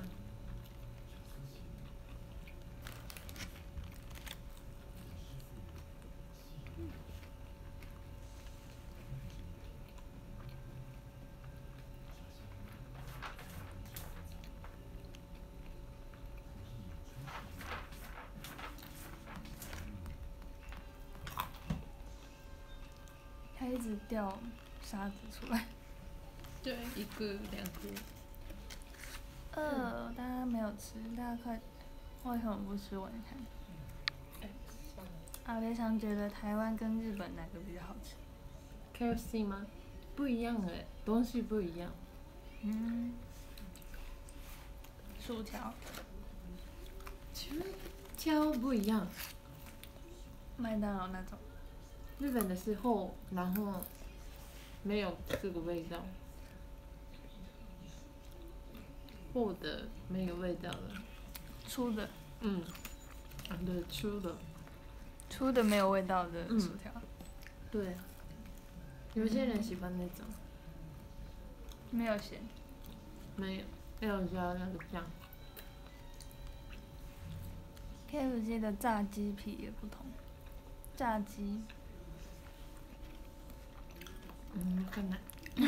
它一直掉沙子出来。 对，一个两个。 大家没有吃，大家快，为什么不吃晚餐？阿雷常觉得台湾跟日本哪个比较好吃 ？KFC 吗？不一样哎，东西不一样。 嗯。薯条。 挑不一样。 麦当劳那种。 日本的是厚，然后没有这个味道。厚的没有味道了。 粗的。 嗯。对，粗的。 粗的没有味道的薯条。 对。有些人喜欢那种。 没有咸。 没有，没有加那个酱。 KFC 的炸鸡皮也不同。炸鸡。 看看。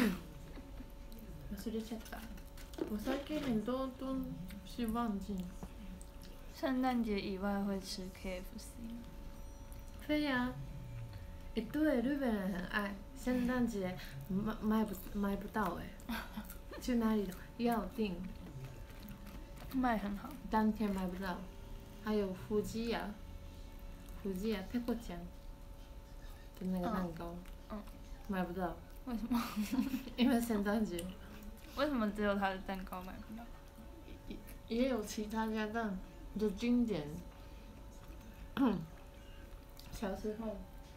忘れちゃった。我最近很多东西忘记。 圣诞节以外会吃 KFC 吗？ 对呀。对，日本人很爱。圣诞节买不到哎。去哪里要订？ 卖很好。 当天买不到。还有富士屋ペコちゃん的那个蛋糕。买不到。 为什么？ 因为圣诞节。 为什么只有他的蛋糕买不到？ 也有其他家的经典。小时候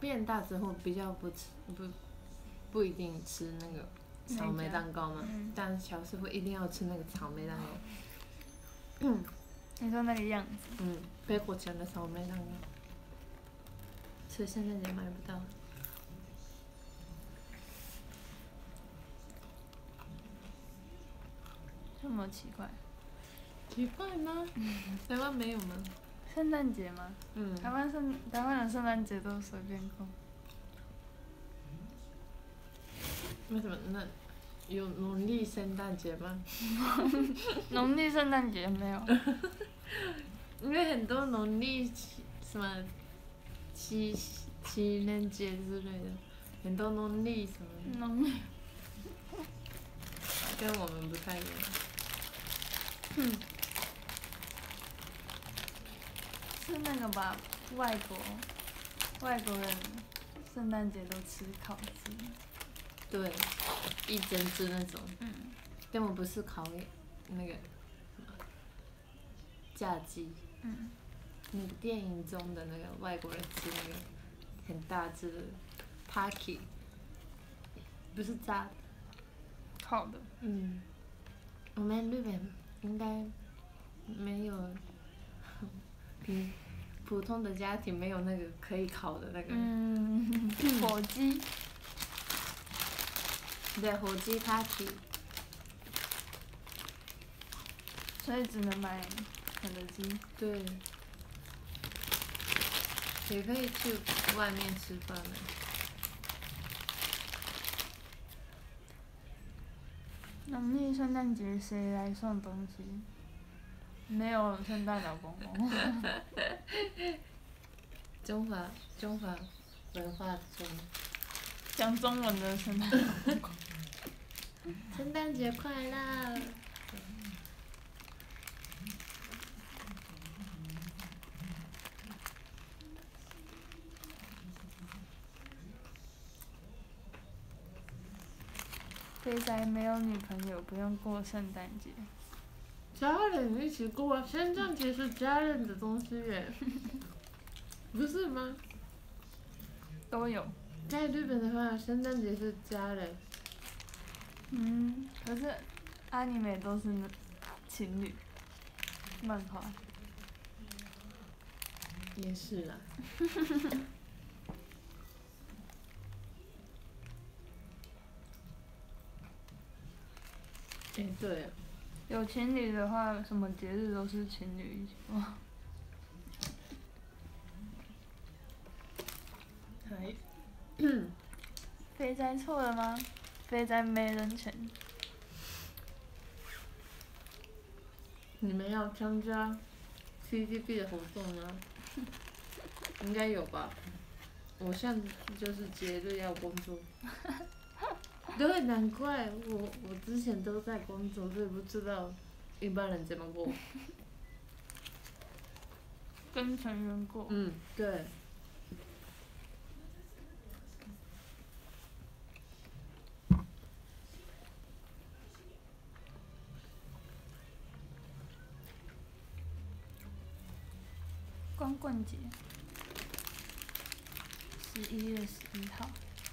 变大之后比较不一定吃那个草莓蛋糕嘛，但小时候一定要吃那个草莓蛋糕。 你说那个样子， 贝果酱的草莓蛋糕，所以圣诞节买不到。 这么奇怪？ 奇怪吗？台湾没有吗？ 圣诞节吗？台湾的圣诞节都随便过。 为什么？那有农历圣诞节吗？ 农历圣诞节没有。 因为很多农历什么情人节之类的，很多农历什么， 农历。 跟我们不太一样。 是那个吧？外国人圣诞节都吃烤鸡。 对，一整只那种。根本不是烤那个炸鸡。那个电影中的那个外国人吃那个很大只的 turkey， 不是炸的。 烤的。 我们日本应该没有，普通的家庭没有那个可以烤的那个。 火鸡。 对，火鸡 turkey。 所以只能买肯德基。 对。也可以去外面吃饭的。 农历圣诞节谁来送东西？没有圣诞老公公。 中华文化中。 讲中文的圣诞老公公。 圣诞节快乐！ 肥宅没有女朋友，不用过圣诞节。 家人一起过，圣诞节是家人的东西耶，不是吗？ 都有。 在日本的话，圣诞节是家人。 可是阿尼美都是情侣漫画。 也是啦。对啊。 有情侣的话，什么节日都是情侣一起过。肥宅错了吗？肥宅没人权。 你们要参加 CCB 的活动吗？应该有吧。我现在就是节日要工作。对，难怪我之前都在工作，所以不知道一般人怎么过。 跟成员过。 对。 光棍节，11月11号。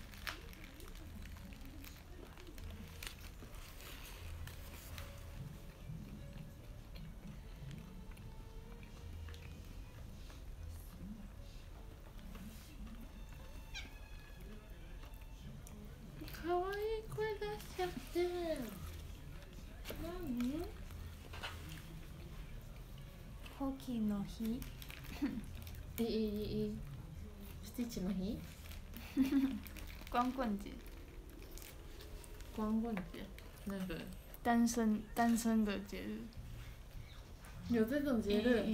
可愛い声出しちゃって。何？ ホキの日。 いい。スティッチの日？ 光棍节。 光棍节，那个单身的节日。 有这种节日？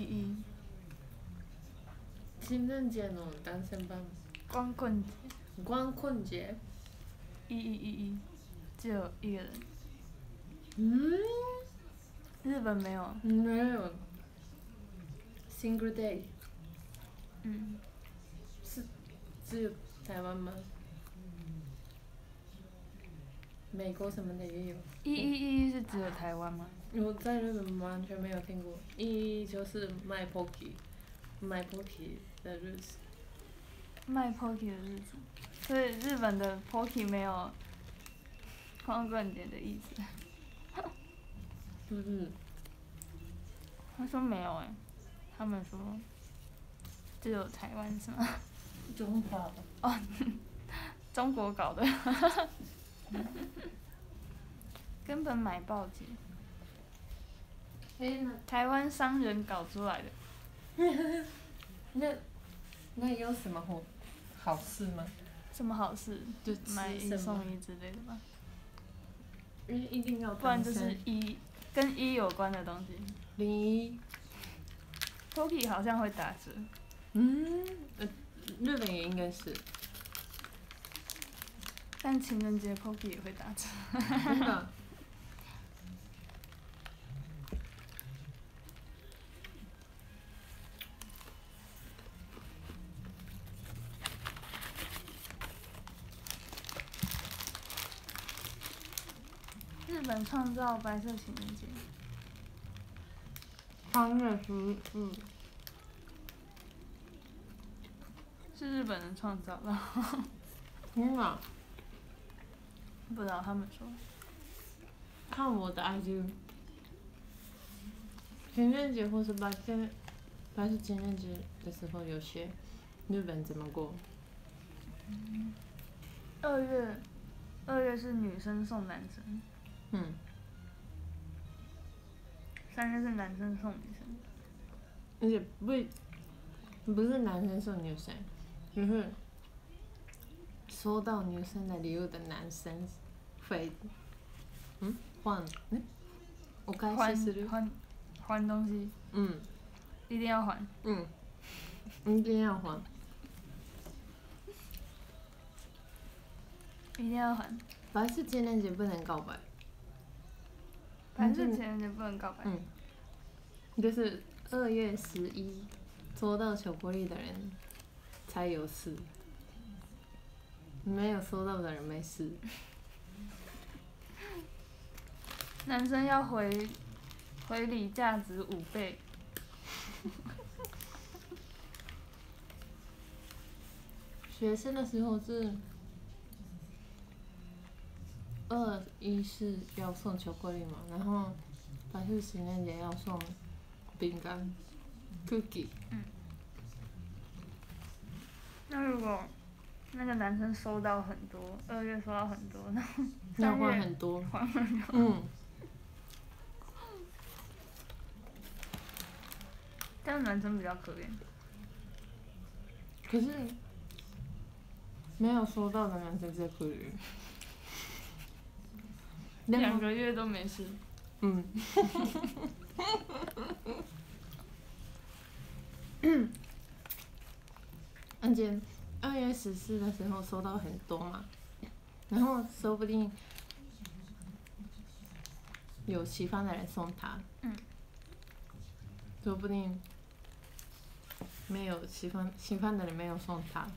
情人节の单身版。 光棍节。 光棍节。 1111，只有一个人。日本没有。 没有。Single day。是只有台湾吗？美国什么的也有。 111是只有台湾吗？ 我在日本完全没有听过。111就是卖 Pocky 的日子。 卖 Pocky 的日子，所以日本的 Pocky 没有光棍节的意思。 就是他说没有哎、他们说只有台湾是吗？ 中华吧。 中国搞的，根本买报节，台湾商人搞出来的。 那有什么好事吗？ 什么好事？ 就买吃什么一送一之类的吧， 因为一定要不然就是跟一有关的东西。 01。 Pocky 好像会打折， 日本也应该是。 但情人节 Pocky 也会打折。 真的。 日本创造白色情人节， 3月11日。 是日本人创造的， 天啊！ 不知道他们说。 看我的 IG，情人节或是白色情人节的时候有写日本怎么过。 2月是女生送男生，3月是男生送女生。 而且不是男生送女生，就是收到女生的礼物的男生会お返しする。 还东西，一定要还。 一定要还。 一定要还。 白色情人节不能告白。 白色情人节不能告白。 就是2月11收到巧克力的人才有事，没有收到的人没事。 男生要回礼价值5倍。 学生的时候是214要送巧克力嘛，然后白色情人节要送饼干 cookie。 那如果那个男生收到很多，2月收到很多，然后要 3月还很多。 还很多，这样男生比较可怜。 可是没有收到的男生最可怜。 2个月都没事。 而且2月14的时候收到很多嘛，然后说不定有喜欢的人送他，说不定没有喜欢的人没有送他。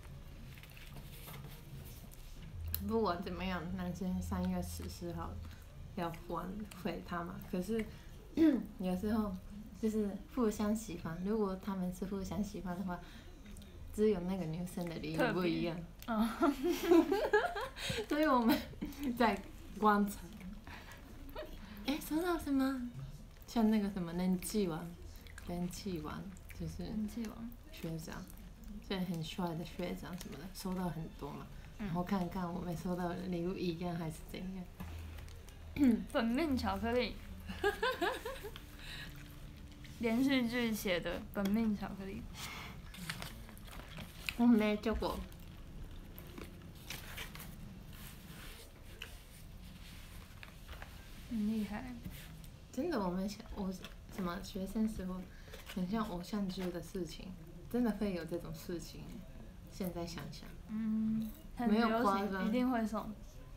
不管怎么样，男生3月14号要还回他嘛。可是有时候就是互相喜欢，如果他们是互相喜欢的话，只有那个女生的礼物不一样。所以我们在观察。收到什么？像那个什么人气王就是人气王学长，现在很帅的学长什么的，收到很多嘛。然后看看我们收到的礼物一样还是怎样。 本命巧克力，连续剧写的本命巧克力。 我没做过。 很厉害。 真的，我什么学生时候，很像偶像剧的事情，真的会有这种事情。现在想想。 很没有流行， 夸张一定会送。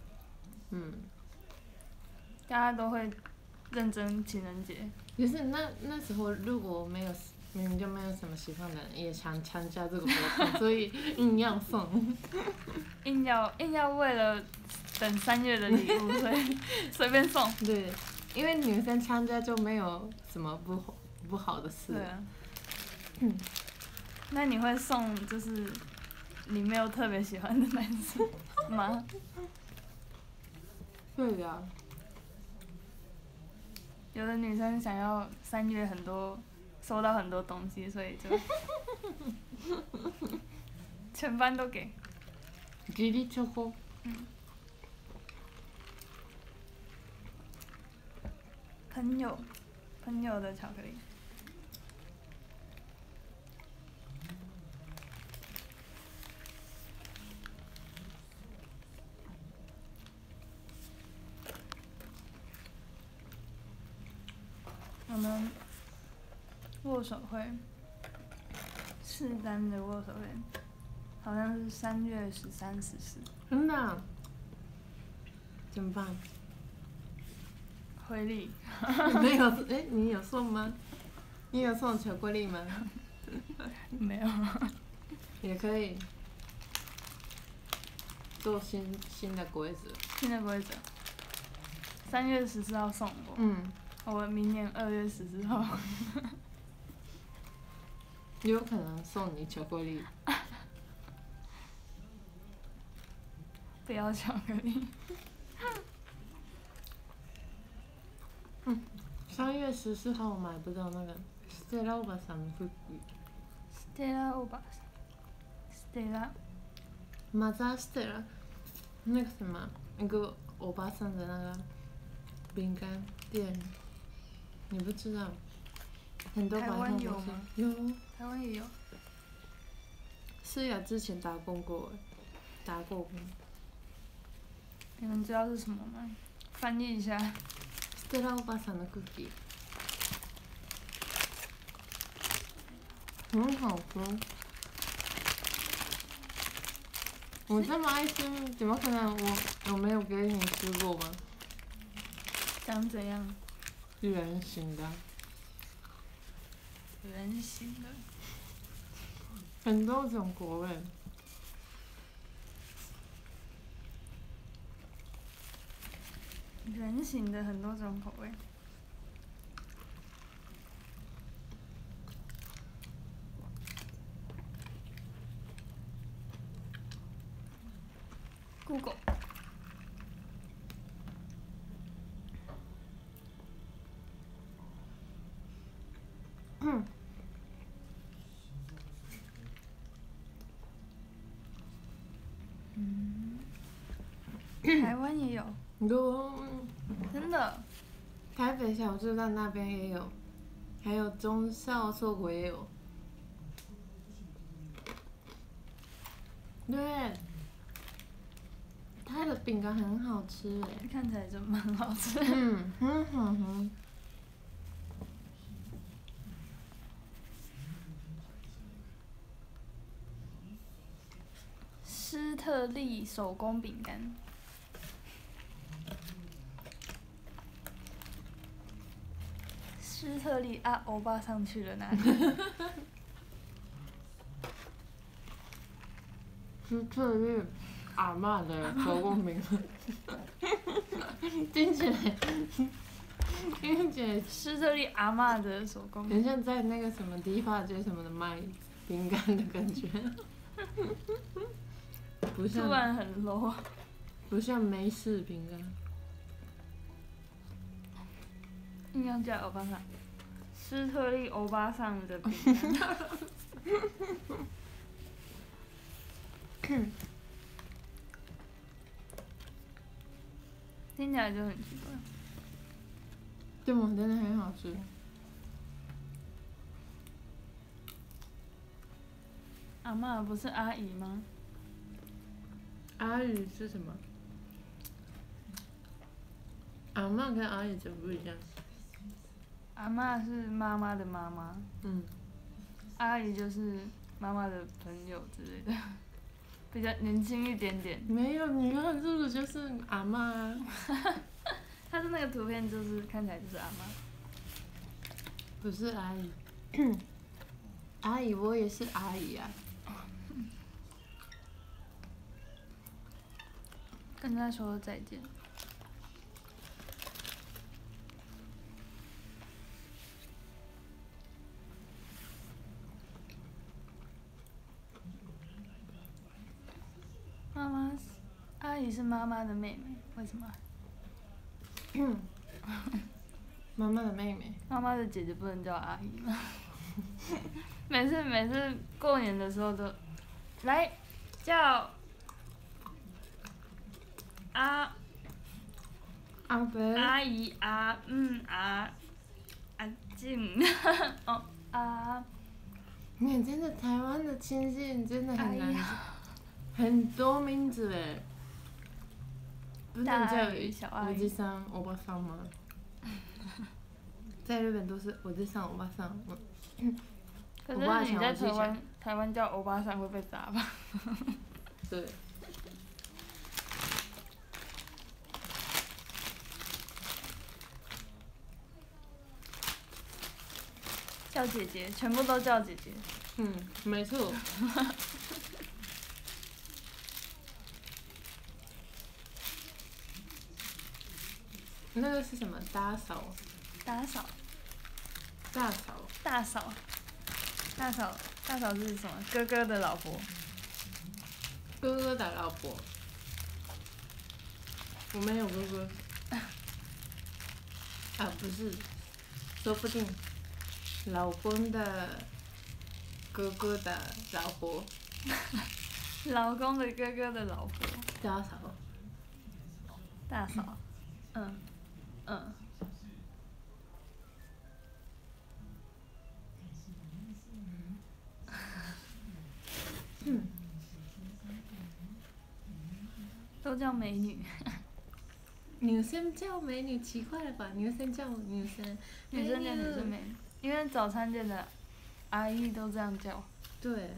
大家都会认真情人节。 可是那时候如果明明就没有什么喜欢的人，也想参加这个活动，所以硬要送。 硬要为了等3月的礼物，所以随便送。 对，因为女生参加就没有什么不好的事。 对啊。那你会送就是你没有特别喜欢的男生吗？ 对呀、 有的女生想要3月收到很多东西，所以就全班都给。 吉利チョコ。 朋友的巧克力。我们握手会，试单的握手会，好像是3月13、14。 真的啊？怎么办？ 回礼， 没有，哎，你有送吗？你有送巧克力吗？ 没有。 也可以做新的规则。 新的规则，3月14号送我。 嗯， 我明年2月14号。 有可能送你巧克力。 不要巧克力。 3月14号我买不到那个ステラおばさんのクッキー。 ステラおばさん。ステラ。 マザーステラ，那个什么，一个欧巴桑的那个饼干店，你不知道？很多百货公司有。 台湾也有。 思雅之前打工过，打过工。 你们知道是什么吗？翻译一下。 ステラおばさん的 cookie， 很好吃。我这么爱吃，怎么可能我没有给你吃过吗？ 长怎样？ 圆形的， 圆形的。 很多种口味。 圆形的很多种口味。Google。台湾也有。 有。 真的。 台北小巨蛋那边也有，还有中校硕果也有。对，它的饼干很好吃哎， 看起来就蛮好吃。施特利手工饼干。施特利啊，欧巴上去了哪里？ 施特利阿嬷的手工饼干，听起来施特利阿嬷的手工饼很像在那个什么迪化街什么的卖饼干的感觉，不像突然很 low。 不像美式饼干。 硬要叫欧巴桑，施特利欧巴桑的饼干。听起来就很奇怪。 对吗？真的很好吃。 阿嬷不是阿姨吗？ 阿姨是什么？阿嬷跟阿姨怎么不一样？ 阿嬷是妈妈的妈妈，阿姨就是妈妈的朋友之类的，比较年轻一点点。 没有，你看是不是就是阿嬷啊？ 她的那个图片就是看起来就是阿嬷。 不是阿姨，阿姨我也是阿姨啊。 跟她说再见。 阿姨是妈妈的妹妹，为什么？ 妈妈的妹妹。 妈妈的姐姐不能叫阿姨吗？每次过年的时候都来叫阿伯。 阿姨阿静哦你真的台湾的亲戚真的很难， 哎呀很多名字哎。不能大叫阿姨小阿お姨じさん、おばさん吗？在日本都是おじさん、おばさん。 可我爸是你在想我台湾叫欧巴桑会被打吧？ 对。 叫姐姐，全部都叫姐姐。 没错。那个是什么？打扫。 打扫。 大嫂。 大嫂。大嫂是什么？哥哥的老婆。 哥哥的老婆。我没有哥哥。啊，不是，说不定，老公的哥哥的老婆。 老公的哥哥的老婆。 大嫂。 大嫂。嗯。都叫美女。 女生叫美女奇怪了吧？女生叫女生。 女生叫女生美女，因为早餐店的阿姨都这样叫。 对。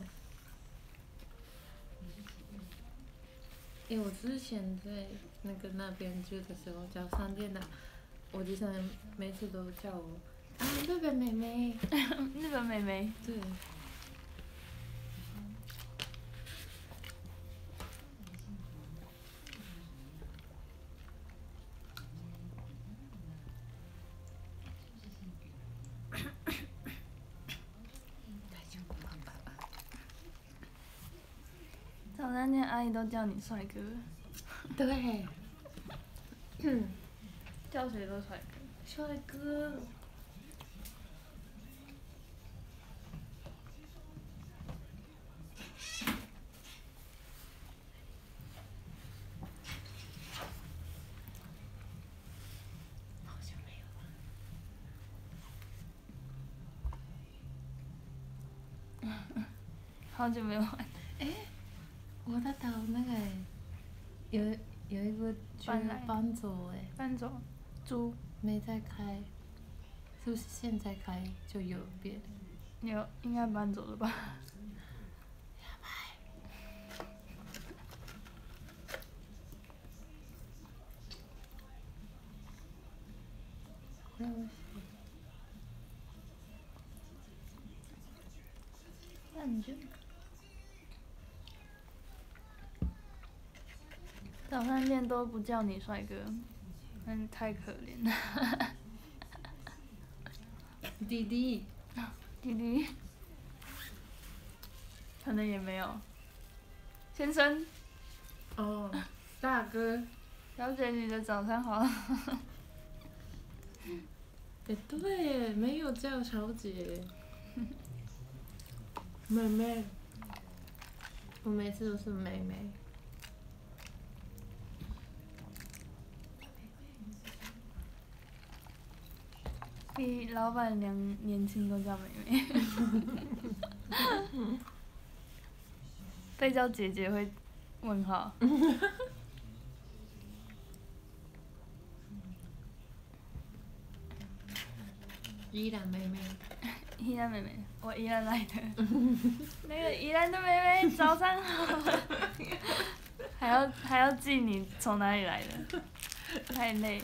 我之前在那边住的时候，早餐店的我就想每次都叫我日本妹妹。 日本妹妹。 对。 早餐店阿姨都叫你帅哥。 对。 叫谁都帅哥。 帅哥。好久没有了。 好久没有玩。 我的岛那个有一个搬走搬走。猪。 没在开，是不是现在开就有变？ 有，应该搬走了吧？感觉。早餐店都不叫你帅哥，太可怜了。 弟弟。 弟弟。可能也没有。先生。 哦，大哥。 小姐，你的早餐好。 对耶，没有叫小姐。妹妹。我每次都是妹妹。 比老板娘年轻都叫妹妹。被叫姐姐会问号。 宜兰妹妹。 宜兰妹妹，我宜兰来的。那个宜兰的妹妹，早上好。还要记你从哪里来的，太累。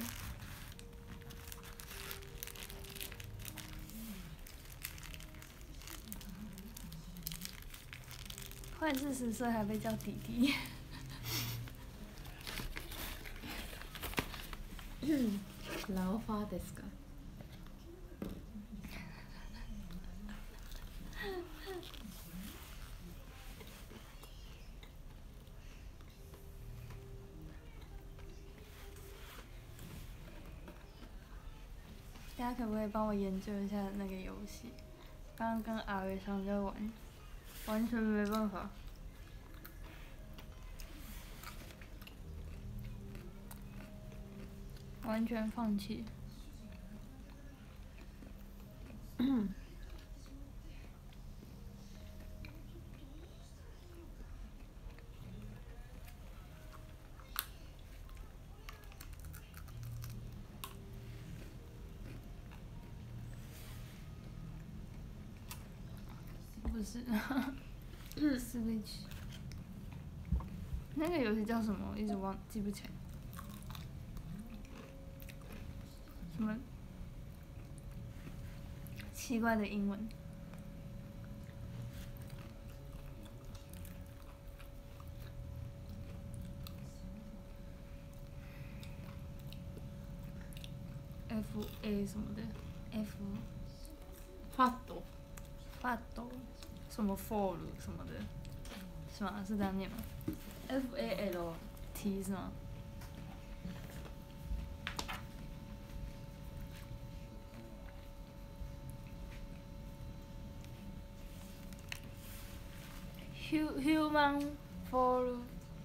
快40岁还被叫弟弟。 老花ですか？ 下可不可以帮我研究一下那个游戏？刚刚跟阿伟上在玩，完全没办法，完全放弃。不是，Switch。那个游戏叫什么？我一直记不起来。什么奇怪的英文？FA 什么的，F 发抖， 发抖，什么 fall 什么的，是吗？是这样念吗？FALT 是吗？Human fall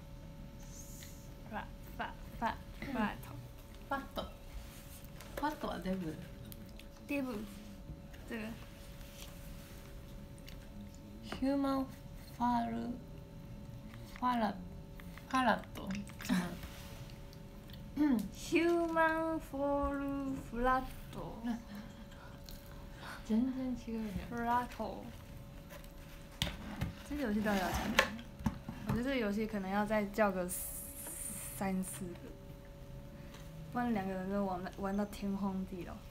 发抖发抖はデブ。 デブ这个ヒューマンファラット。 Human fall flat 全然違うじゃん。 flat。这个游戏到底要讲什么？我觉得这个游戏可能要再叫个3、4个，不然2个人就玩到天荒地老，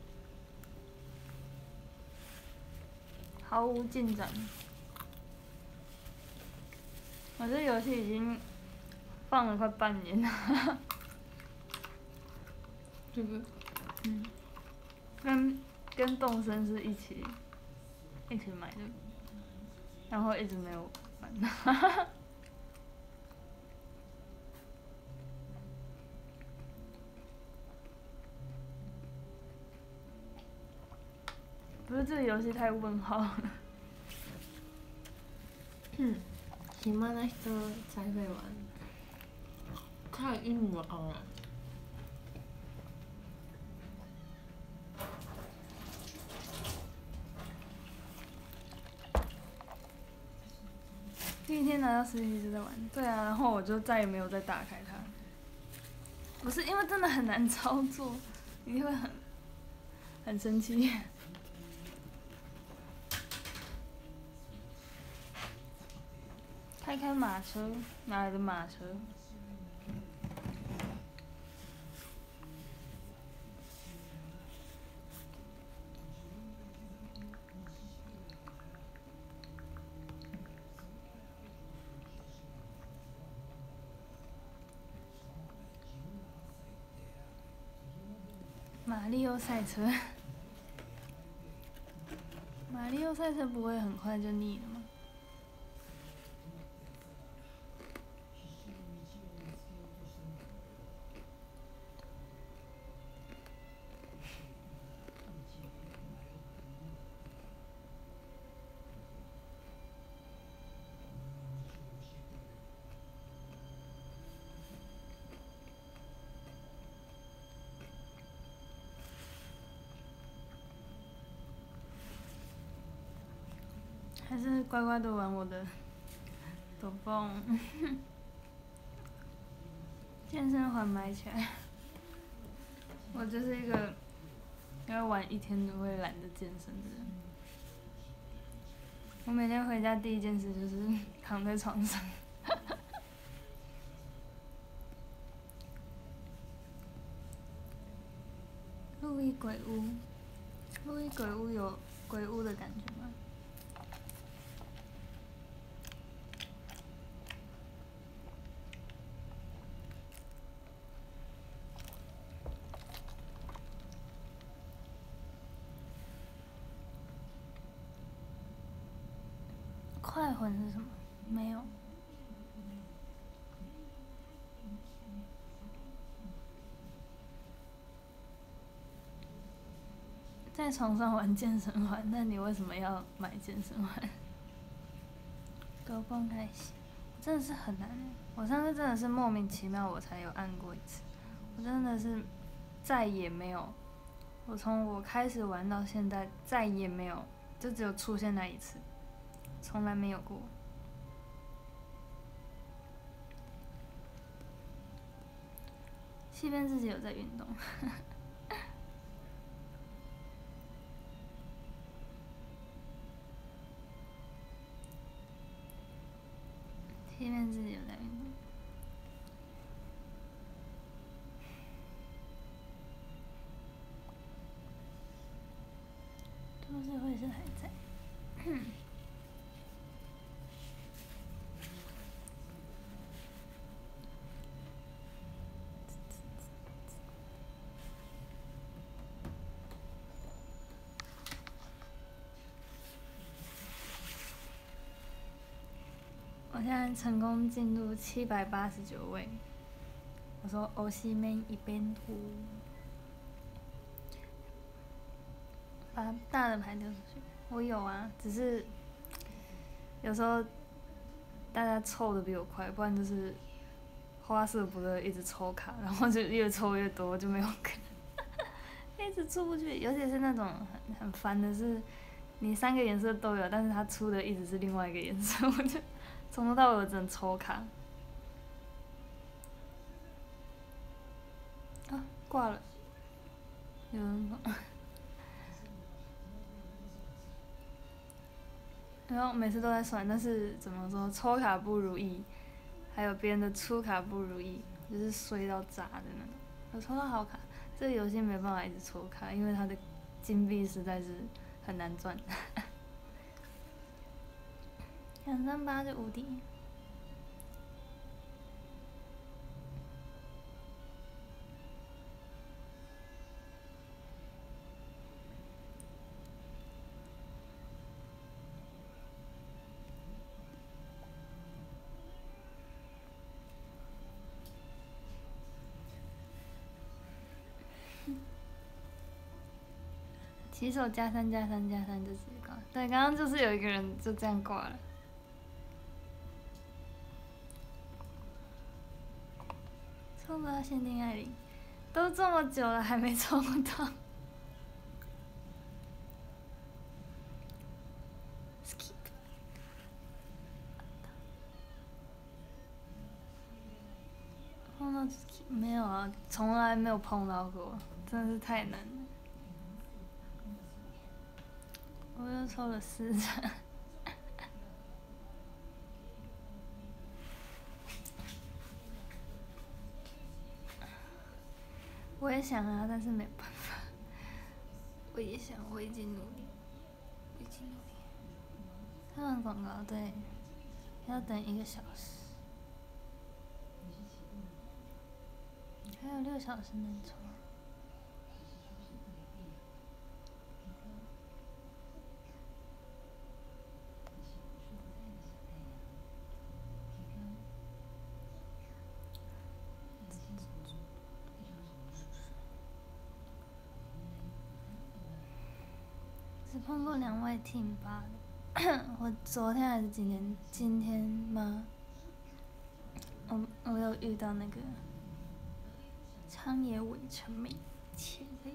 毫无进展。我这游戏已经放了快半年了。 这个， 跟动森是一起买的，然后一直没有玩。不是这个游戏太问号了。 暇な人才会玩。太意味わからない。 第一天拿到Switch就在玩，对啊，然后我就再也没有再打开它。不是因为真的很难操作，你会很生气。开马车，哪来的马车？马里奥赛车，马里奥赛车不会很快就腻了吗？还是乖乖的玩我的抖蹦。健身环买起来。我就是一个要玩一天都会懒得健身的人。我每天回家第一件事就是躺在床上。路易鬼屋，路易鬼屋有鬼屋的感觉吗？快魂是什么？没有。 在床上玩健身环，那你为什么要买健身环？狗蹦开心，真的是很难。我上次真的是莫名其妙我才有按过一次，我真的是再也没有，我从我开始玩到现在再也没有，就只有出现那一次，从来没有过。即便自己有在运动。即便自己有在运动。都是会是还在。我现在成功进入789位。我说欧西面一边图，把大的牌丢出去。我有啊，只是有时候大家抽的比我快，不然就是花色不乐一直抽卡，然后就越抽越多，就没有跟，一直出不去。尤其是那种很烦的是，你3个颜色都有，但是它出的一直是另外一个颜色，我就从头到尾我只能抽卡。啊，挂了，有人说。然后每次都在算，但是怎么说，抽卡不如意，还有别人的出卡不如意，就是衰到渣的那种。我抽到好卡，这个游戏没办法一直抽卡，因为它的金币实在是很难赚。238就无敌。起手+3+3+3就直接挂。对，刚刚就是有一个人就这样挂了。抽不到限定艾琳，都这么久了还没抽到。skip。碰到 skip 没有啊，从来没有碰到过，真的是太难了。我又抽了4张。我也想啊，但是没办法。我也想，我已经努力，我已经努力。看完广告，对，要等1个小时，还有6小时能抽。只碰过2位 team 罢了。我昨天还是今天？今天吗？我有遇到那个苍野伟成美前辈，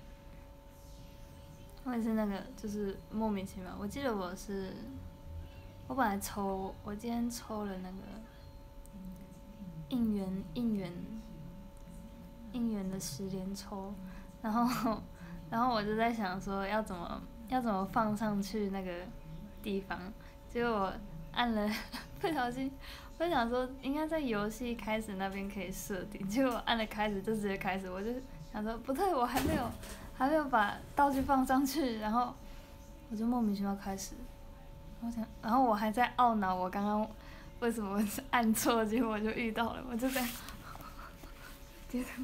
我也是那个，就是莫名其妙。我记得我本来我今天抽了那个应援的10连抽，然后我就在想说要怎么放上去那个地方，结果我按了不小心，我想说应该在游戏开始那边可以设定，结果我按了开始就直接开始，我就想说不对，我还没有把道具放上去，然后我就莫名其妙开始，然后我还在懊恼我刚刚为什么按错，结果我就遇到了，我就在觉得。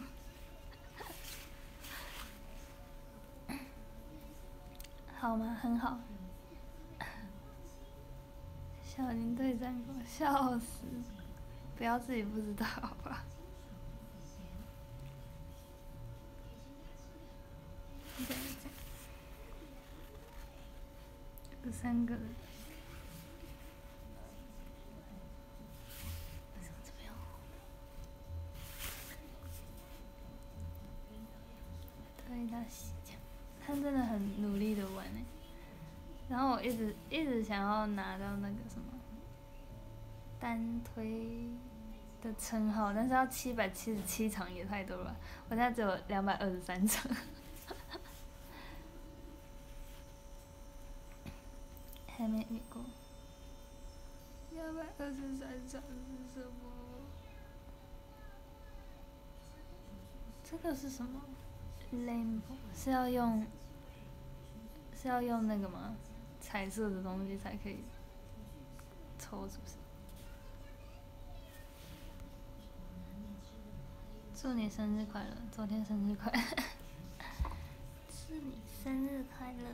好吗？很好。小林对战过，笑死！不要自己不知道好吧？对。 这3个人。为什么这边有？对，他洗枪，他真的很努力的玩欸。然后我一直想要拿到那个什么单推的称号，但是要777场也太多了吧，我现在只有223场。还没遇过。223场是什么？这个是什么 ？Rainbow 是要用那个吗？彩色的东西才可以抽，是不是？祝你生日快乐！昨天生日快乐！祝你生日快乐！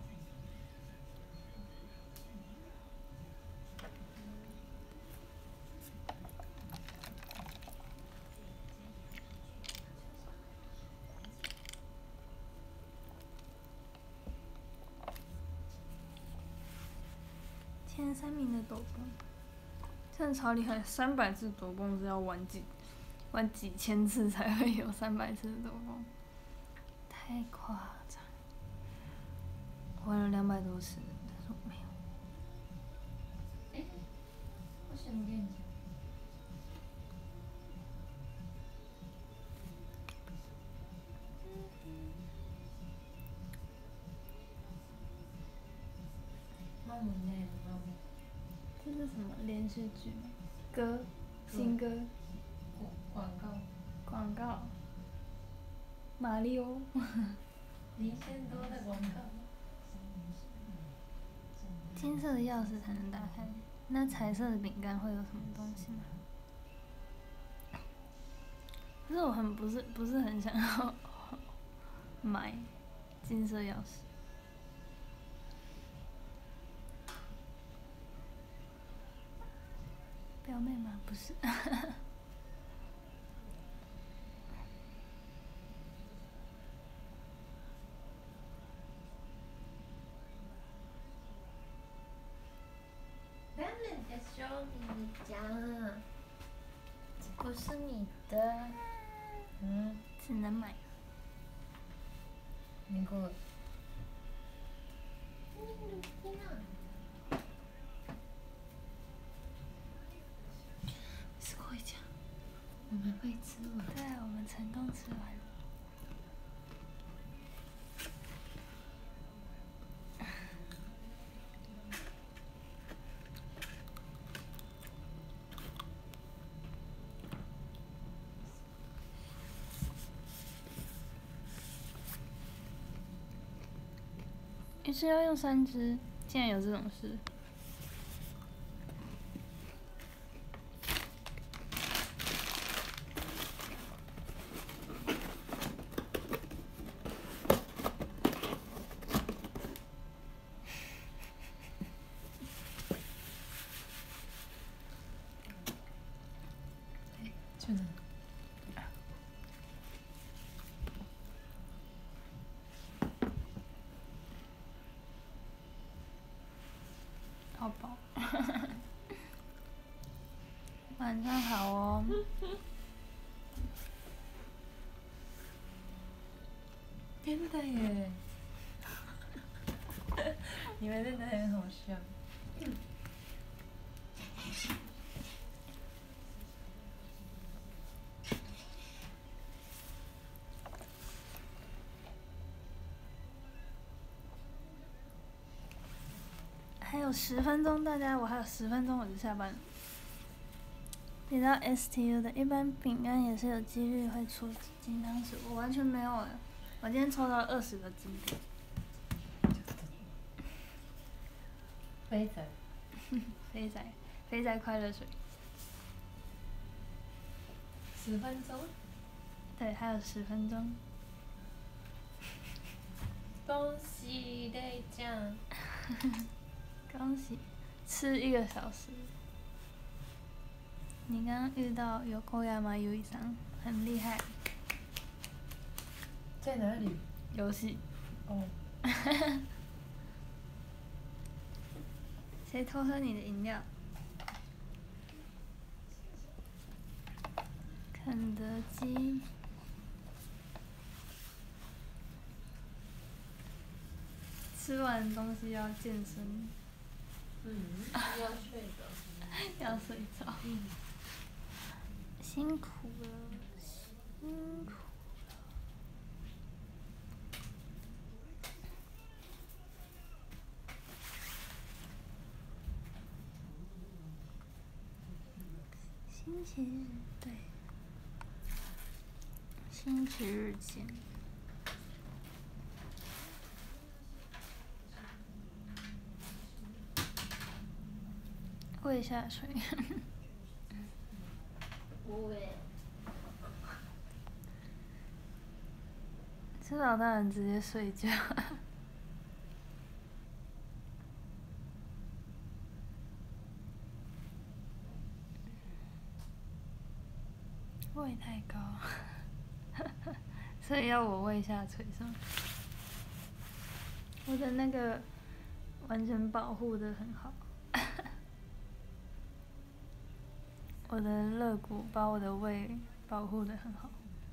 前3名的斗篷，真的超厉害！300次斗篷是要玩几千次才会有300次的斗篷，太夸张！玩了200多次，但是我没有。 我想跟你讲。妈妈累了，妈妈。 这是什么连续剧吗？歌，新歌。广告。马里奥。 林森多的广告。 金色的钥匙才能打开，那彩色的饼干会有什么东西吗？可是我不是很想要买金色钥匙。表妹吗？不是。 当然在说你讲，这不是你的， 只能买。 你给我。 吃过一家，我们被吃完。对啊，我们成功吃完了。一次要用3只，竟然有这种事！ 去哪？ 好饱。晚上好哦。 真的耶！你们真的很好笑。 还有10分钟，大家，我还有10分钟我就下班了。比到 STU 的一般饼干也是有几率会出金汤匙，我完全没有哎，我今天抽到了20个金币。 飞仔。 肥仔快乐水。 10分钟。 对，还有10分钟。 恭喜雷酱。 恭喜，吃1个小时。你刚刚遇到Yokoyama Yui桑，很厉害。 在哪里？ 游戏。 哦。 谁偷喝你的饮料？肯德基。吃完东西要健身。 要睡的。 要睡着。辛苦了，辛苦了。星期日，对。星期日见。跪下水。 不会。 吃饱大人直接睡觉。胃太高，所以要我胃下垂是吗？我的那个完全保护得很好。我的肋骨把我的胃保护得很好。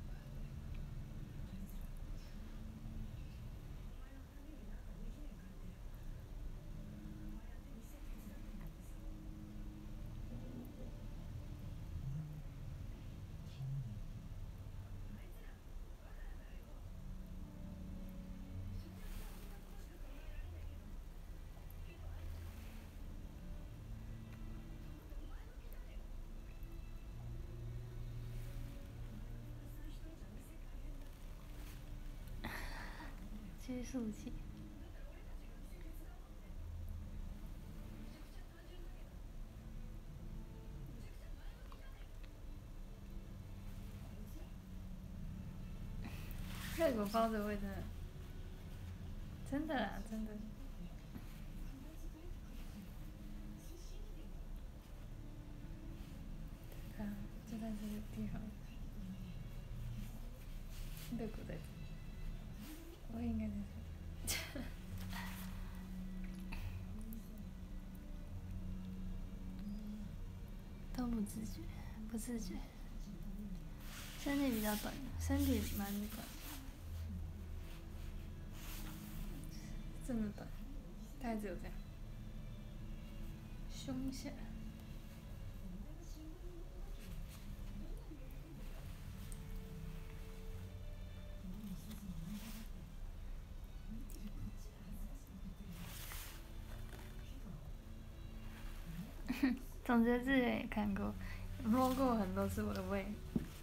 拘束器。热狗包的味道，真的啦，真的。啊，就在这个地方。热狗在这，我也应该在这。都不自觉，不自觉。身体比较短，身体蛮短，这么短，大概只有这样。胸下。总结字也看过，摸过很多次我的胃。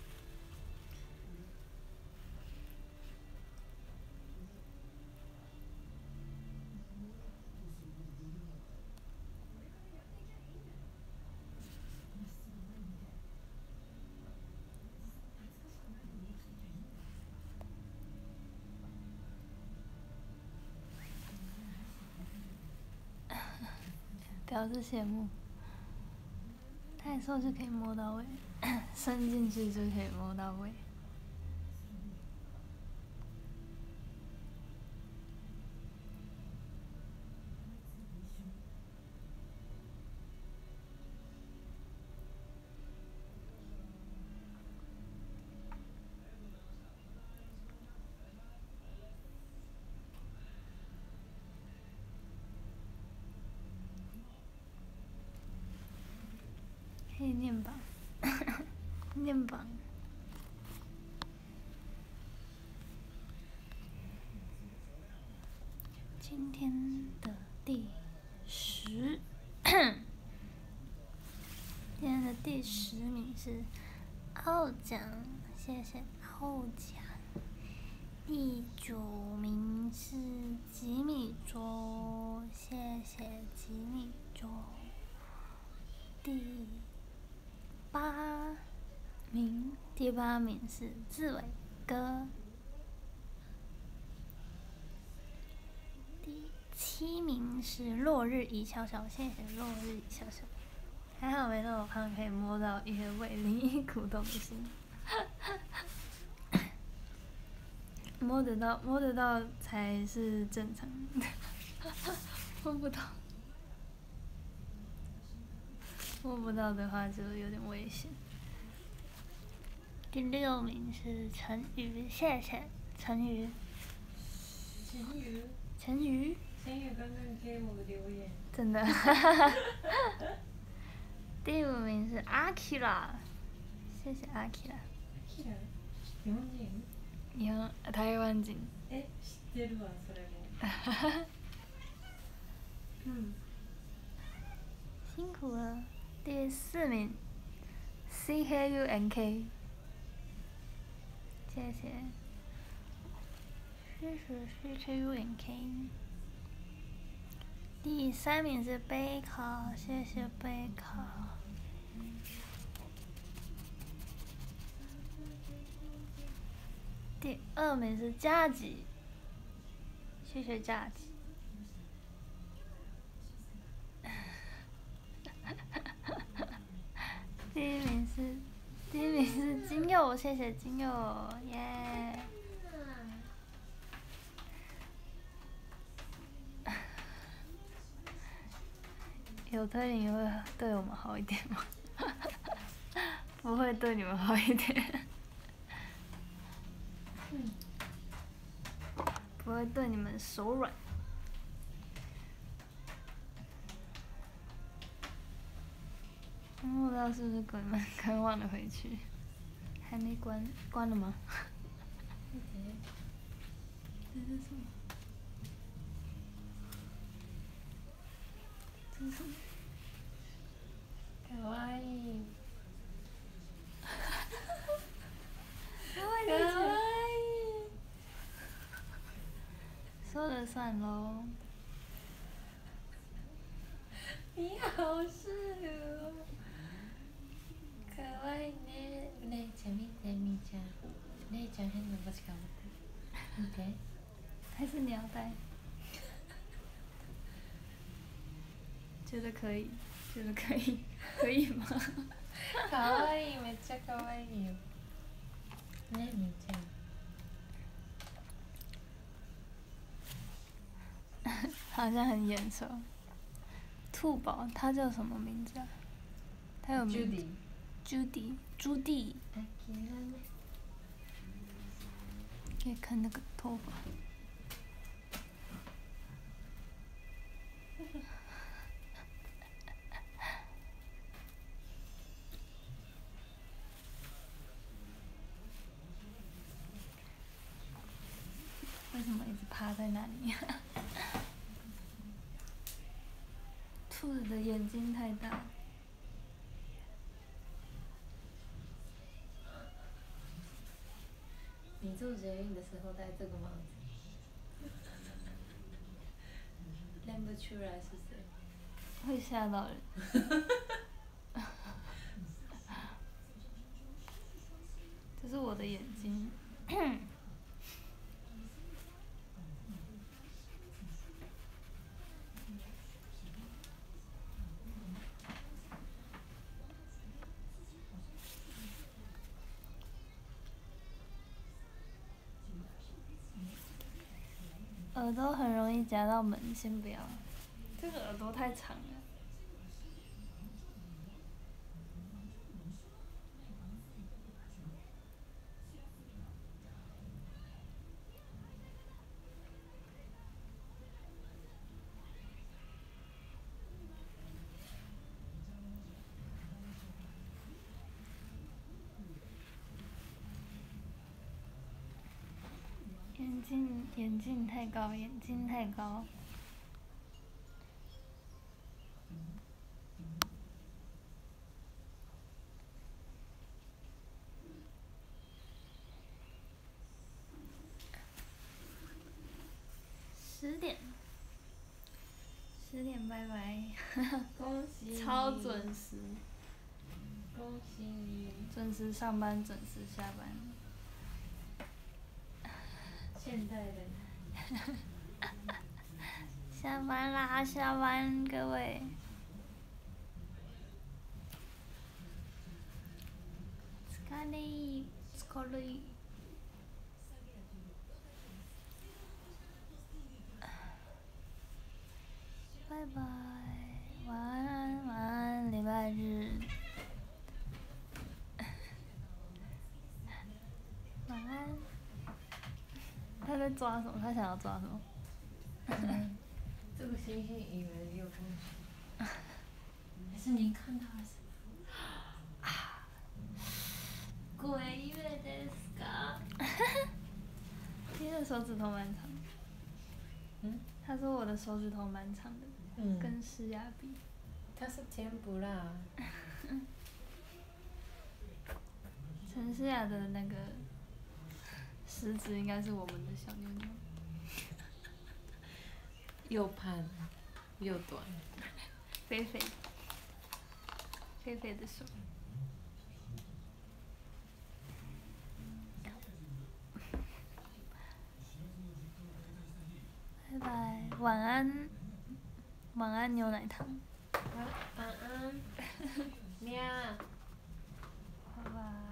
表示羡慕。太瘦就可以摸到胃，伸进去就可以摸到胃。可以念榜，念榜。今天的第10，今天的第10名是奥奖，谢谢奥奖。第9名是吉米桌，谢谢吉米桌。第8名是志伟哥。第7名是落日已潇潇，谢谢落日已潇潇。还好没那么胖，可以摸到一些胃灵异鼓动的心。摸得到才是正常的，摸不到。 摸不到的话就有点危险。第6名是陈宇，谢谢陈宇。 陈宇， 陈宇， 陈宇刚刚给我留言。 真的。第5名是阿 k 拉，谢谢阿 k 拉。 キラ、日本人？ 台湾人。 知ってるわそれも。 辛苦了。第4名，CKUNK， 谢谢，谢谢 CKUNK。第3名是贝卡，谢谢贝卡。第2名是佳吉，谢谢佳吉。第一名是金佑，谢谢金佑，耶！有推理会对我们好一点吗？不会对你们好一点。不会对你们手软。不知道是不是鬼门关忘了回去，还没关，关了吗？这是什么？这是什么？ かわいい。 かわいい。说了算喽。 你好适合。かわいいね。姉ちゃん見てみーちゃん。姉ちゃん変な帽子かぶってる。見て。 还是你要戴？觉得可以，觉得可以，可以吗？ かわいい、めっちゃかわいいよ。ね、みーちゃん。 好像很眼熟。兔宝，他叫什么名字啊？他有名字。Judy。朱棣。可以看那个头发。为什么一直趴在那里？兔子的眼睛太大。 你坐捷运的时候戴这个帽子，认不出来是谁？ 会吓到人。这是我的眼睛。耳朵很容易夹到门，先不要。这个耳朵太长了。眼镜太高，眼睛太高。10点，10点拜拜。 恭喜你！ 超准时。 恭喜你！ 准时上班，准时下班。 现代人。 下班啦，下班，各位。疲れい、疲れい。拜拜，晚安，晚安，礼拜拜日。晚安。他在抓什么？他想要抓什么？ 这个星星以为有东西，还是你看到了什么？鬼月ですか？ 你的手指头蛮长。 嗯。 他说我的手指头蛮长的，跟诗雅比。 它是甜不辣。 陈诗雅的那个食指应该是我们的小妞妞。 又胖又短， 肥肥的手。拜拜，晚安，晚安牛奶糖。 晚安，喵。 拜拜。